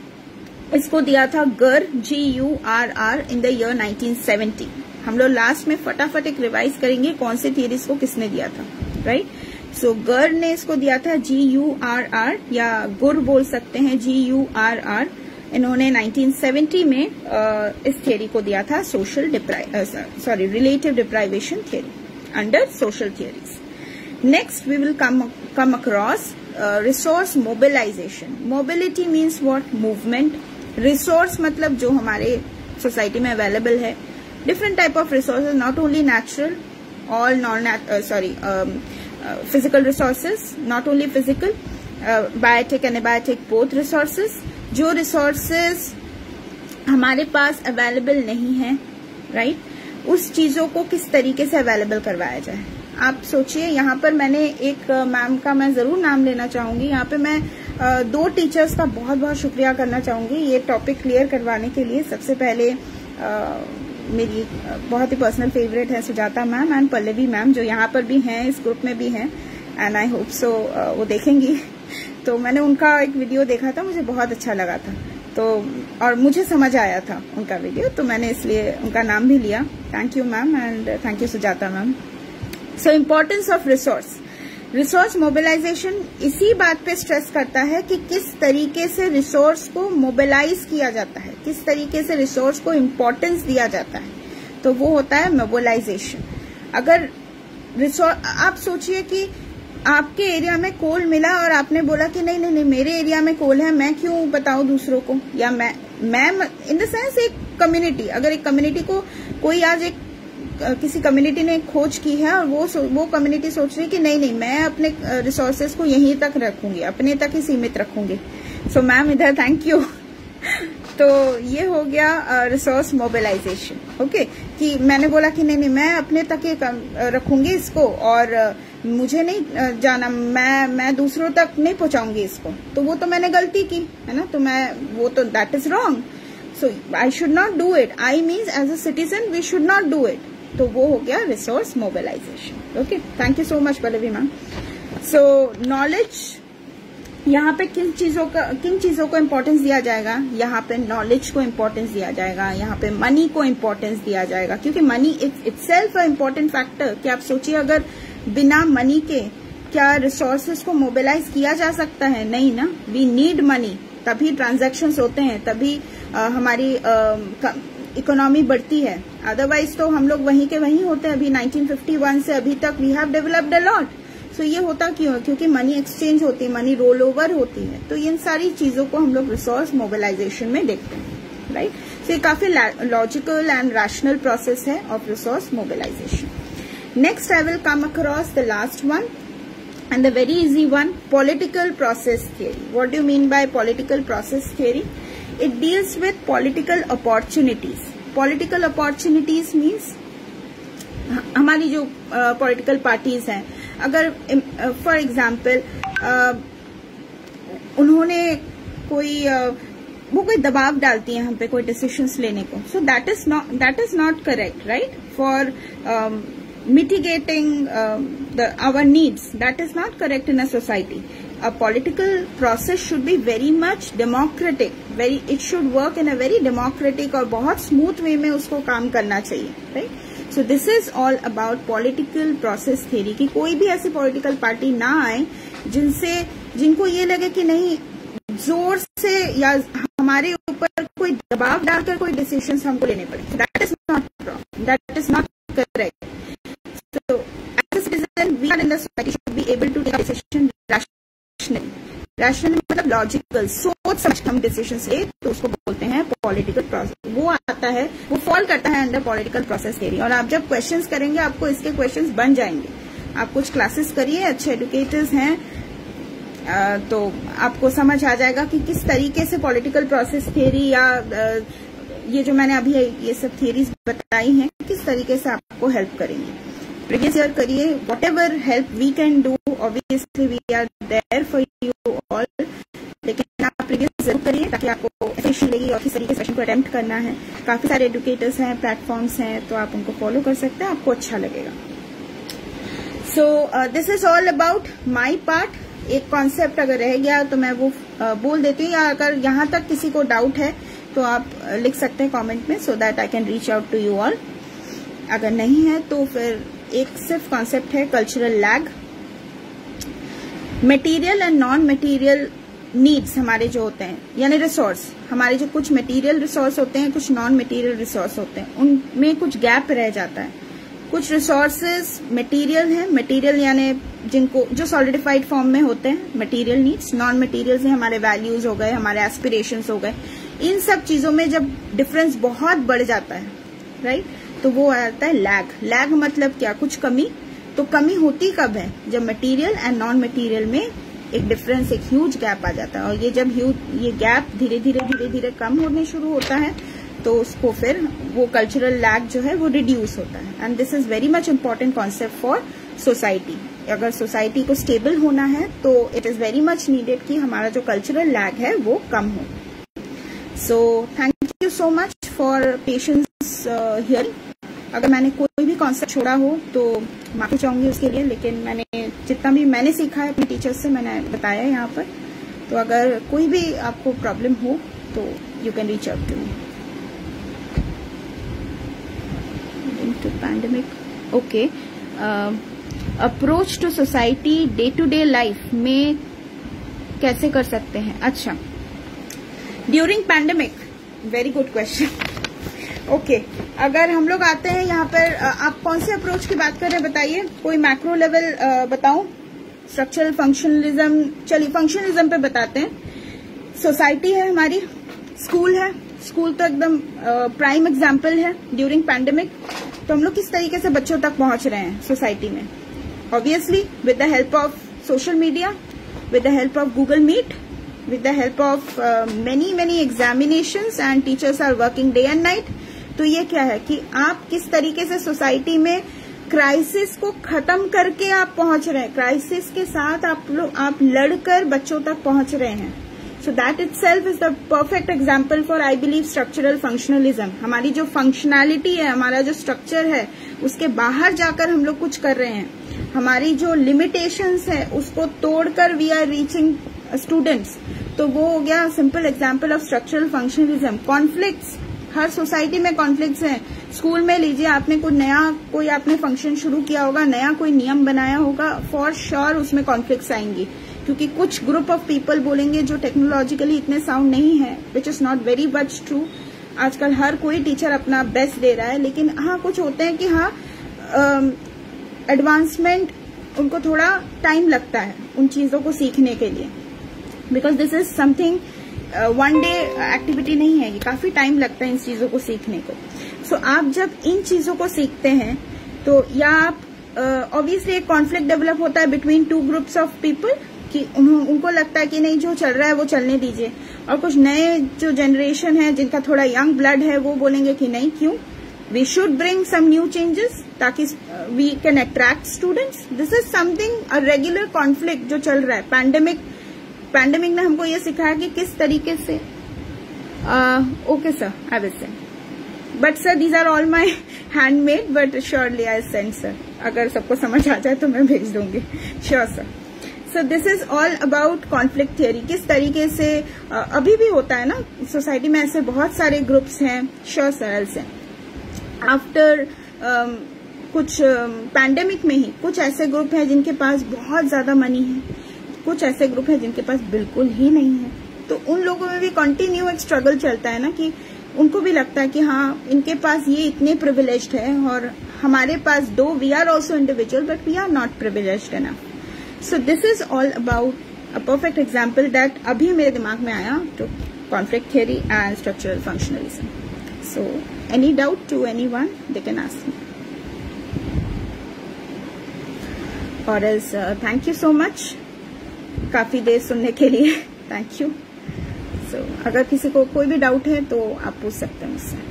इसको दिया था Gurr, G U R R, in the year nineteen seventy. हम लोग लास्ट में फटाफट एक रिवाइज करेंगे कौन से थियरीज को किसने दिया था, राइट? सो गर ने इसको दिया था जी यू आर आर, या गुर बोल सकते हैं, जी यू आर आर. इन्होंने नाइनटीन सेवेंटी में आ, इस थियरी को दिया था social depri sorry relative deprivation theory under social theories. Next we will come come across resource mobilisation. Mobility means what? Movement. Resource मतलब जो हमारे सोसाइटी में अवेलेबल है, different type of resources, not only natural, all non sorry physical resources, not only physical, biotic and abiotic both resources. जो resources हमारे पास available नहीं है, राइट, उस चीजों को किस तरीके से अवेलेबल करवाया जाए. आप सोचिए, यहाँ पर मैंने एक मैम का मैं जरूर नाम लेना चाहूंगी. यहाँ पे मैं आ, दो टीचर्स का बहुत बहुत शुक्रिया करना चाहूंगी ये टॉपिक क्लियर करवाने के लिए. सबसे पहले आ, मेरी बहुत ही पर्सनल फेवरेट है Sujata ma'am and Pallavi ma'am, जो यहाँ पर भी हैं, इस ग्रुप में भी हैं, एंड आई होप सो वो देखेंगी. तो मैंने उनका एक वीडियो देखा था, मुझे बहुत अच्छा लगा था, तो और मुझे समझ आया था उनका वीडियो, तो मैंने इसलिए उनका नाम भी लिया. Thank you ma'am and thank you Sujata ma'am. So importance of resource. Resource mobilisation इसी बात पे स्ट्रेस करता है कि किस तरीके से रिसोर्स को मोबिलाइज किया जाता है, किस तरीके से रिसोर्स को इम्पोर्टेंस दिया जाता है, तो वो होता है मोबिलाइजेशन. अगर रिसोर्स, आप सोचिए कि आपके एरिया में कोल मिला और आपने बोला कि नहीं नहीं नहीं मेरे एरिया में कोल है, मैं क्यों बताऊं दूसरों को, या मैं मैं इन द सेंस एक कम्युनिटी, अगर एक कम्युनिटी को कोई आज एक किसी कम्युनिटी ने खोज की है और वो वो कम्युनिटी सोच रही है कि नहीं नहीं मैं अपने रिसोर्सेज को यहीं तक रखूंगी, अपने तक ही सीमित रखूंगी. सो मैम इधर थैंक यू. तो ये हो गया रिसोर्स मोबिलाइजेशन. ओके, कि मैंने बोला कि नहीं नहीं मैं अपने तक ही रखूंगी इसको, और मुझे नहीं जाना, मैं मैं दूसरों तक नहीं पहुंचाऊंगी इसको, तो वो तो मैंने गलती की है ना, तो मैं वो तो that is wrong. So I should not do it. I means as a citizen we should not do it. तो वो हो गया resource mobilisation. Okay, thank you so much Pallavi ma'am. So knowledge, यहाँ पे किन चीजों का किन चीजों को इम्पोर्टेंस दिया जाएगा? यहाँ पे नॉलेज को इम्पोर्टेंस दिया जाएगा, यहाँ पे मनी को इम्पोर्टेंस दिया जाएगा, क्योंकि money itself a important factor. कि आप सोचिए, अगर बिना मनी के क्या रिसोर्सेज को मोबिलाइज किया जा सकता है? नहीं ना। वी नीड मनी, तभी ट्रांजैक्शंस होते हैं, तभी आ, हमारी इकोनॉमी बढ़ती है। अदरवाइज तो हम लोग वहीं के वहीं होते हैं। अभी नाइनटीन फिफ्टी वन से अभी तक we have developed a lot. So ये होता क्यों है? क्योंकि मनी एक्सचेंज होती है, मनी रोल ओवर होती है। तो इन सारी चीजों को हम लोग रिसोर्स मोबिलाइजेशन में देखते हैं, राइट। सो ये काफी लॉजिकल एंड रैशनल प्रोसेस है of resource mobilisation. Next I will come across the last one and the very easy one, political process theory. What do you mean by political process theory? It deals with political opportunities. Political opportunities means हमारी जो political uh, parties हैं, अगर for uh, example uh, उन्होंने कोई uh, वो कोई दबाव डालती है हम पे कोई डिसीजंस लेने को, so that is not that is not correct, right, for mitigating uh, the our needs. That is not correct in a society. A political process should be very much democratic. Very, it should work in a very democratic और बहुत smooth way में उसको काम करना चाहिए, right? So this is all about political process theory. कि कोई भी ऐसी political party ना आए जिनसे जिनको ये लगे कि नहीं जोर से या हमारे ऊपर कोई दबाव डालकर कोई डिसीजंस हमको लेने पड़े. That is not wrong. That is not correct. So, as a citizen, we are in the society should be able to take a decision rationally. Rationally मतलब logical, सोच समझ हम decisions ले तो उसको बोलते हैं political process. वो आता है, वो fall करता है under political process theory. और आप जब questions करेंगे आपको इसके questions बन जाएंगे. आप कुछ classes करिए, अच्छे educators हैं, तो आपको समझ आ जाएगा कि किस तरीके से political process theory या ये जो मैंने अभी ये सब theories बताई हैं किस तरीके से आपको help करेंगे. प्रीवियस ईयर करिए, whatever help we can do, obviously we are there for you all, लेकिन आप प्रीवियस जरूर करिए ताकि आपको एफिशिएंट लगे और किस तरीके से सेशन को अटेम्प्ट करना है. काफी सारे एजुकेटर्स हैं, प्लेटफॉर्म्स हैं, तो आप उनको फॉलो कर सकते हैं, आपको अच्छा लगेगा. So this is all about my part. एक कॉन्सेप्ट अगर रह गया तो मैं वो uh, बोल देती हूँ, या अगर यहाँ तक किसी को डाउट है तो आप uh, लिख सकते हैं कॉमेंट में, so that I can reach out to you all. अगर नहीं है तो फिर एक सिर्फ कॉन्सेप्ट है cultural lag. Material and non material needs हमारे जो होते हैं, यानी रिसोर्स, हमारे जो कुछ मटेरियल रिसोर्स होते हैं, कुछ नॉन मटेरियल रिसोर्स होते हैं, उनमें कुछ गैप रह जाता है. कुछ रिसोर्सेज मटेरियल है, मटेरियल यानी जिनको जो सॉलिडिफाइड फॉर्म में होते हैं, मटेरियल नीड्स. नॉन मटेरियल से हमारे वैल्यूज हो गए, हमारे एस्पिरेशंस हो गए. इन सब चीजों में जब डिफरेंस बहुत बढ़ जाता है, राइट, तो वो आता है लैग. लैग मतलब क्या? कुछ कमी. तो कमी होती कब है? जब मटेरियल एंड नॉन मटेरियल में एक डिफरेंस, एक ह्यूज गैप आ जाता है. और ये जब ह्यूज ये गैप धीरे धीरे धीरे धीरे कम होने शुरू होता है तो उसको फिर वो कल्चरल लैग जो है वो रिड्यूस होता है. And this is very much important concept for society. अगर सोसाइटी को स्टेबल होना है तो it is very much needed कि हमारा जो कल्चरल लैग है वो कम हो. So thank you so much for patience hearing. अगर मैंने कोई भी कॉन्सेप्ट छोड़ा हो तो माफी चाहूंगी उसके लिए, लेकिन मैंने जितना भी मैंने सीखा है अपने टीचर्स से मैंने बताया है यहाँ पर. तो अगर कोई भी आपको प्रॉब्लम हो तो you can reach out to me. To pandemic, okay. Approach to society day to day life में कैसे कर सकते हैं? अच्छा, during pandemic, very good question. Okay okay. अगर हम लोग आते हैं यहाँ पर, आप कौन से अप्रोच की बात कर रहे हैं बताइए. कोई मैक्रो लेवल बताऊं? Structural, functionalism? चलिए फंक्शनलिज्म पे बताते हैं. सोसाइटी है हमारी, स्कूल है, स्कूल तो एकदम प्राइम एग्जाम्पल है. ड्यूरिंग पैंडेमिक तो हम लोग किस तरीके से बच्चों तक पहुंच रहे हैं सोसाइटी में? Obviously with the help of social media, with the help of Google Meet, with the help of uh, many many examinations and teachers are working day and night. तो ये क्या है कि आप किस तरीके से सोसाइटी में क्राइसिस को खत्म करके आप पहुंच रहे हैं, क्राइसिस के साथ आप लोग आप लड़कर बच्चों तक पहुंच रहे हैं. So that itself is the perfect example for I believe structural functionalism. हमारी जो फंक्शनैलिटी है, हमारा जो स्ट्रक्चर है, उसके बाहर जाकर हम लोग कुछ कर रहे हैं। हमारी जो लिमिटेशंस है उसको तोड़कर वी आर रीचिंग स्टूडेंट्स, तो वो हो गया simple example of structural functionalism. Conflicts, हर सोसाइटी में कॉन्फ्लिक्ट्स हैं। स्कूल में लीजिए, आपने कोई नया कोई आपने फंक्शन शुरू किया होगा, नया कोई नियम बनाया होगा, फॉर श्योर उसमें कॉन्फ्लिक्ट्स आएंगी, क्योंकि कुछ ग्रुप ऑफ पीपल बोलेंगे जो टेक्नोलॉजिकली इतने साउंड नहीं है, which is not very much true. आजकल हर कोई टीचर अपना बेस्ट दे रहा है, लेकिन हाँ कुछ होते हैं कि हाँ एडवांसमेंट uh, उनको थोड़ा टाइम लगता है उन चीजों को सीखने के लिए, because this is something one day activity नहीं है, ये काफी टाइम लगता है इन चीजों को सीखने को। सो so, आप जब इन चीजों को सीखते हैं तो या आप ऑब्वियसली uh, एक कॉन्फ्लिक्ट डेवलप होता है between two groups of people कि उनको लगता है कि नहीं जो चल रहा है वो चलने दीजिए, और कुछ नए जो जनरेशन है जिनका थोड़ा यंग ब्लड है वो बोलेंगे कि नहीं, क्यों, we should bring some new changes ताकि we can attract students. This is something a regular conflict जो चल रहा है। पैंडेमिक पैंडेमिक ने हमको ये सिखाया कि किस तरीके से okay sir I will send, but sir these are all my handmade, but surely I send sir, अगर सबको समझ आ जाए तो मैं भेज दूंगी, sure sir. So this is all about conflict theory. किस तरीके से uh, अभी भी होता है ना सोसाइटी में, ऐसे बहुत सारे ग्रुप्स हैं, श्योर सर आई से आफ्टर कुछ पैंडेमिक uh, में ही कुछ ऐसे ग्रुप हैं जिनके पास बहुत ज्यादा मनी है, कुछ ऐसे ग्रुप हैं जिनके पास बिल्कुल ही नहीं है। तो उन लोगों में भी कंटिन्यू एक स्ट्रगल चलता है ना, कि उनको भी लगता है कि हाँ इनके पास ये इतने प्रिविलेज्ड है और हमारे पास दो, we are also individual but we are not privileged enough. So this is all about a perfect example that अभी मेरे दिमाग में आया, तो conflict theory and structural functionalism. So any doubt to anyone they can ask me, और else thank you so much काफी देर सुनने के लिए, थैंक यू। सो अगर किसी को कोई भी डाउट है तो आप पूछ सकते हैं मुझसे।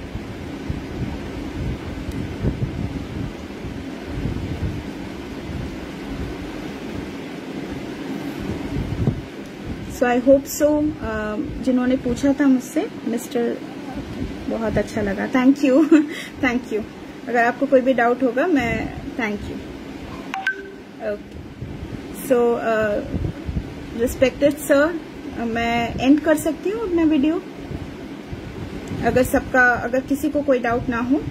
सो आई होप सो, जिन्होंने पूछा था मुझसे मिस्टर, बहुत अच्छा लगा, थैंक यू थैंक यू। अगर आपको कोई भी डाउट होगा मैं thank you. Okay, so respected sir, मैं एंड कर सकती हूँ अपना वीडियो अगर सबका, अगर किसी को कोई डाउट ना हो।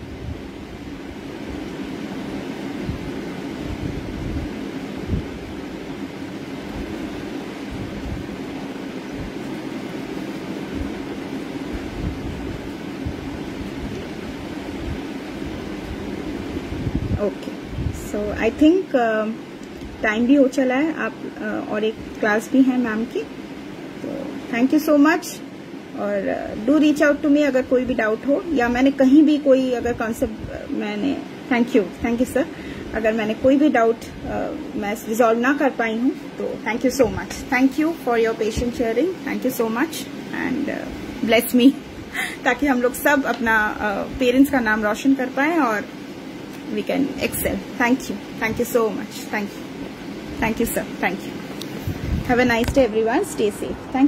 Okay, so I think time भी हो चला है, आप uh, और एक क्लास भी है मैम की, तो थैंक यू सो मच। और do reach out to me अगर कोई भी डाउट हो, या मैंने कहीं भी कोई अगर कॉन्सेप्ट मैंने, thank you thank you sir, अगर मैंने कोई भी डाउट uh, मैं रिजॉल्व ना कर पाई हूँ तो thank you so much. Thank you for your patient sharing, thank you so much and bless me, ताकि हम लोग सब अपना पेरेंट्स uh, का नाम रोशन कर पाए और we can excel. Thank you, thank you so much, thank you, thank you sir, thank you. Have a nice day everyone, stay safe, thank